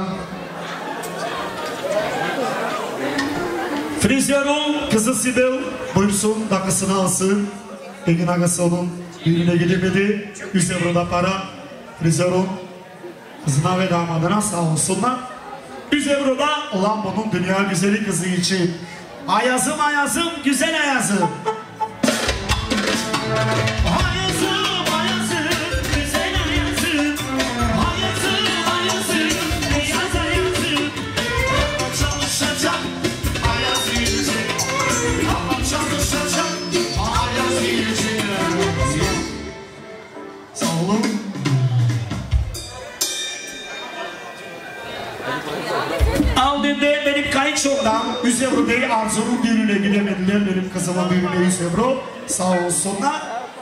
A: Frizörün kızı Sibel.
D: Buyursun dakikasını alsın. Egin Agası onun düğününe gidemedi. 100 euro da para. Frizörün kızına ve damadına sağ olsunlar.
A: 100 euro da
D: Lambo'nun dünya güzeli kızı için.
A: Ayazım Ayazım, güzel Ayazım. Ayazım Ayazım, güzel Ayazım. Ayazım Ayazım, beyaz Ayazım. Ama çalışacak Ayaz için. Ama çalışacak Ayaz için.
D: Sağ olun.
A: Aldığımda benim kayınçomdan 100 euro değil, Arzu'nun düğününe gidemediler. Benim kızımın düğününe 100 euro. Sağ olsunlar.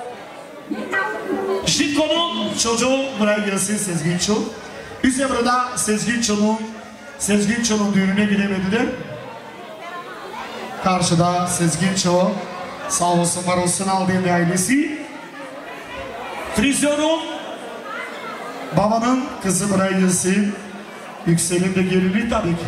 A: Jitko'nun çocuğu buraya gelsin Sezgin Ço. 100 euro da Sezgin Ço'nun düğününe gidemediler.
D: Karşıda Sezgin Ço. Sağ olsun var olsun aldığım ailesi.
A: Frizörün
D: Babanın kızı buraya gelsin. Yüksel'in de gelini tabii ki.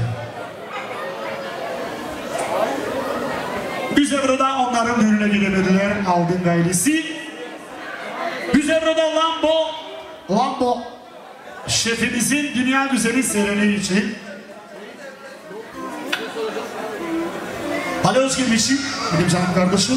A: 100 euro da onların düğününe gidemediler.
D: Aldığım ailesi.
A: 100 euro da Lambo
D: Lambo.
A: şefimizin dünya güzeli Seren'i için.
D: Hadi hoş gelmişsin. Benim canım kardeşim.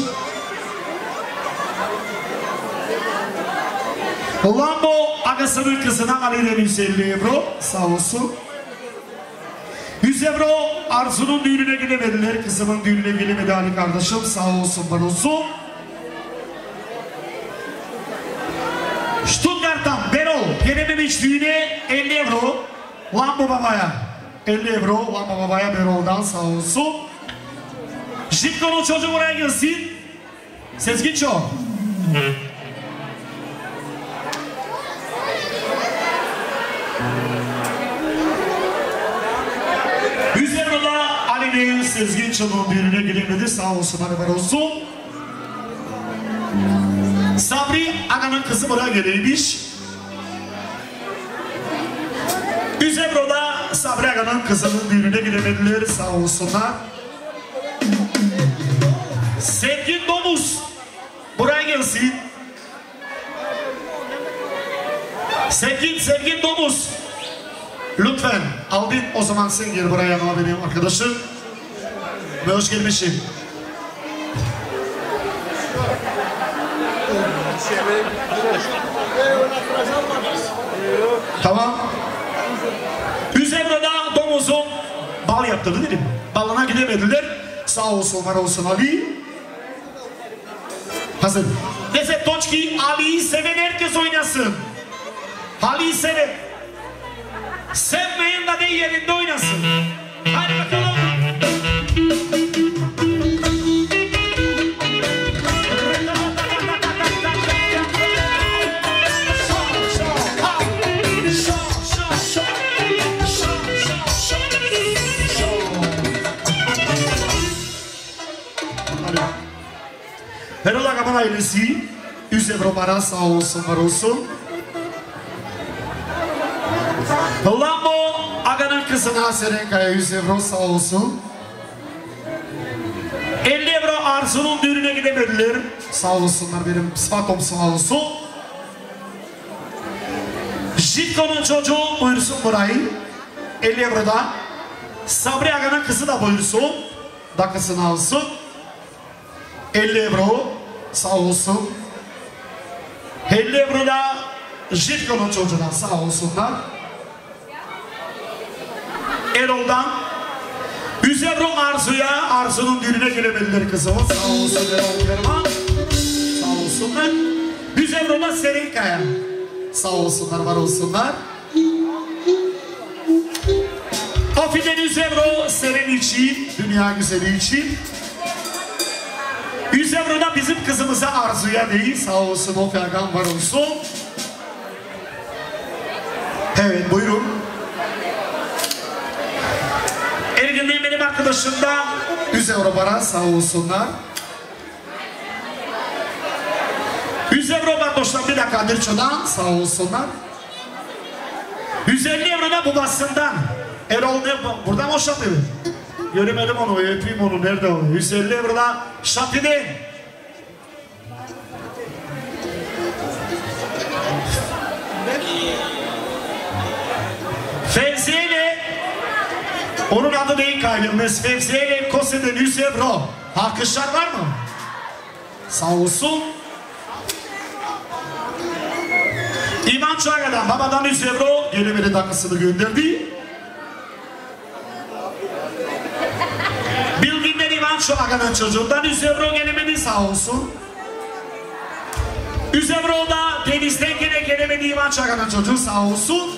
A: Lambo agasının kızına alıyla 150 euro.
D: Sağ olsun.
A: 100 euro Arzu'nun düğününe gidemediler.
D: Kızımın düğününe gelemedi Ali kardeşim. Sağ olsun var olsun.
A: Stuttgart'tan Berol gelememiş düğüne 50 euro.
D: Lambo babaya. 50 euro Lambo babaya Berol'dan sağ olsun.
A: Jitko'nun çocuğu buraya gelsin.
D: Sezgin Ço.
A: Ali'nin Sezgin Ço'nun düğününe gelemedi. Sağ olsun haber olsun. Sabri Aga'nın kızı buraya geleymiş. 100 euro da Sabri Aga'nın kızının düğününe gidemediler. Sağ olsunlar. Sevgin Domuz buraya gelsin. Sevgin Domuz
D: Lütfen Aldin o zaman sen gel buraya yanıma benim arkadaşım. Ve hoş gelmişsin. Tamam. 100 euroda domuzun bal yaptırdı dedim. Balına gidemediler. Sağ olsun var olsun Ali. Hazır. Neyse Toçki Ali'yi seven herkes oynasın. Ali'yi seven. Sevmeyen de yerinde oynasın. Hadi bakalım. Herola Gaman ailesi 100 euro para sağ olsun var olsun. Lambo Aga'nın kızına Serenkaya 100 euro sağ olsun. 50 euro Arzu'nun düğününe gidebilirler. Sağ olsunlar benim sıfatom sağ olsun. Jitko'nun çocuğu buyursun burayı. 50 euro da. Sabri Aga'nın kızı da buyursun. Dakikasını alsın. 50 euro sağ olsun. 50 euro da Jitko'nun çocuğuna sağ olsunlar. Erol'dan 100 euro Arzu'ya, Arzu'nun düğününe gelebilirler kızım. Sağ olsun Erol Kerman. Sağ olsunlar. 100 euro da Serenkaya. Sağ olsunlar, var olsunlar. Afiden 100 euro Seren için, dünya güzeli için. 100 euro da bizim kızımıza Arzu'ya değil, sağ olsun o fergan var olsun. Evet buyurun. Erginliğin benim arkadaşım da 100 euro para sağ olsunlar. 100 euro Bardoş'tan bir dakika Dirço'dan sağ olsunlar. 150 euro da babasından. Erol ne buradan o şatı. Göremedim onu, öpeyim onu, nerede o? 150 euro da şatıden. Fevziye'yle onun adı değil kaybetmez. Fevziye'yle Kose'den 100 euro. Alkışlar var mı? Sağ olsun. İman Çağa'dan babadan 100 euro gelemedi dakikasını gönderdi. Bilginler İman Çağa'dan çocuğundan 100 euro gelemedi sağ olsun. 100 euro da denizden gene gelemedi İman Çağa'dan çocuğu sağ olsun.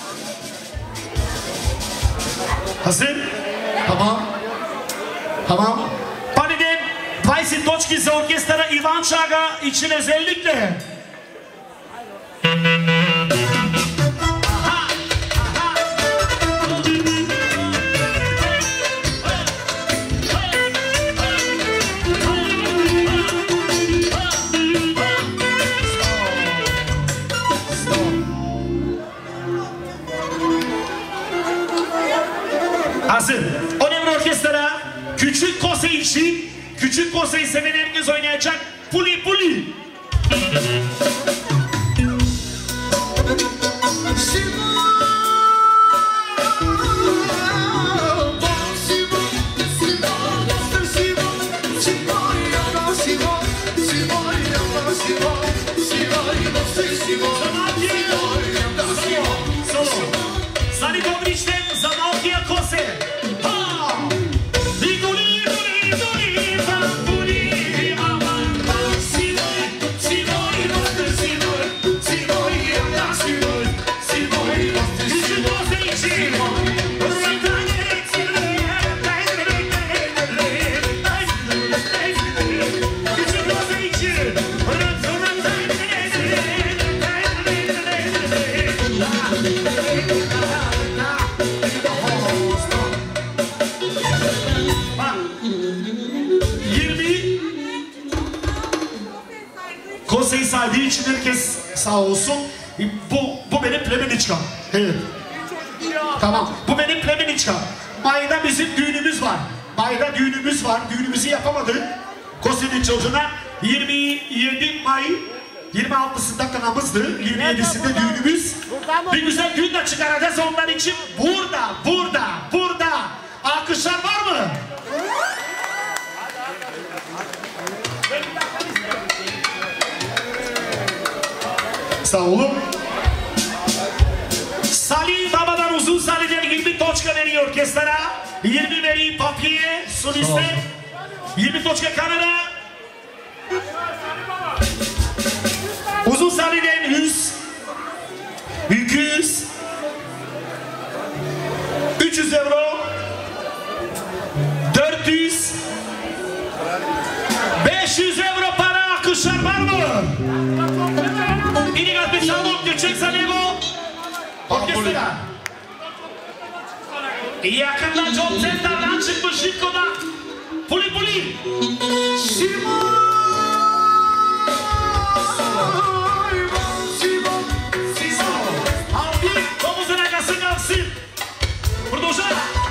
D: Hazır? Tamam. Tamam. Paniden 20 točki za orkestara Ivan Čaga için özellikle. Hazır. Önemli orkestra Küçük Kose için, Küçük Kose'yi seven herkes oynayacak. Puli Puli. Sani Dobriç'ten Zamalkiya Kose. Kose'yi saydığı için herkes sağ olsun. Bu benim Plemeniçkam. Evet. Tamam. Bu benim Plemeniçkam. Mayda bizim düğünümüz var. Mayda düğünümüz var. Düğünümüzü yapamadık. Kose'nin çocuğuna 27 May 26'sında kınamızdı. 27'sinde düğünümüz. Bir güzel düğün de çıkaracağız onlar için. Burada. Alkışlar var mı? Sağ olun. Salih babadan uzun Salih'den 20 toçka veriyor orkestraya. 20 veriyor Papiye, soliste. 20 toçka Kanada. Uzun Salih'den 100. 200. 300 euro. 400. 500 euro para akışlar var mı? İni gaz bir salon geçecek Salih'o. Orkestra. Yakından John Center'dan çıkmış Şiko'dan. Puli. Simon. Abi omuzun arkası kalsın. Burada uşak.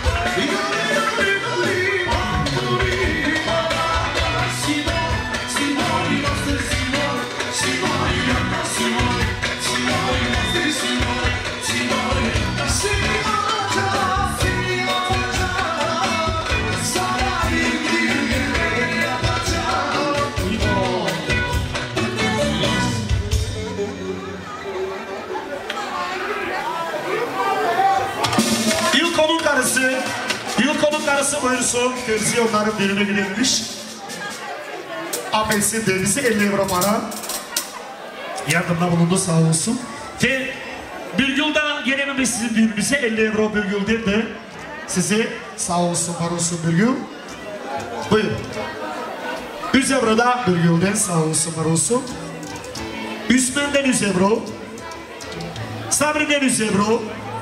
D: Yılko'nun karısı buyursun. Terzi onların birine gidebilmiş. Apelsin denizi 50 euro para. Yardımda bulundu sağ olsun. Ve Birgül'den gelememiş sizin düğününüze 50 euro Birgül'den de size sağ olsun var olsun Birgül. Buyurun. 100 euro da Birgül'den sağ olsun var olsun. Üsmen'den 100 euro. Sabri'den 100 euro.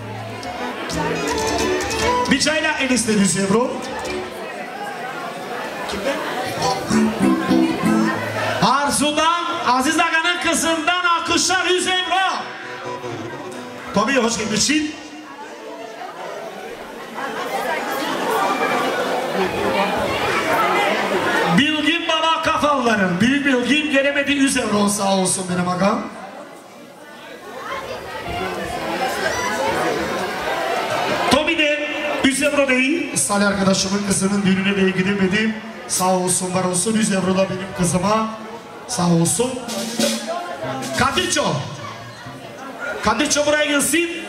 D: Biçayla Enis'ten 100 euro. Arzu'dan, Aziz Aga'nın kızından alkışlar 100 euro. Tabii hoş gelmişsin. Bilgin baba kafalıların, büyük bilgin gelemedi 100 euro sağ olsun benim agam. Tommy'de 100 euro değil. Salih arkadaşımın kızının düğününe de gidemedim. Sağ olsun var olsun 100 euro da benim kızıma. Sağ olsun. Kadirço buraya gelsin.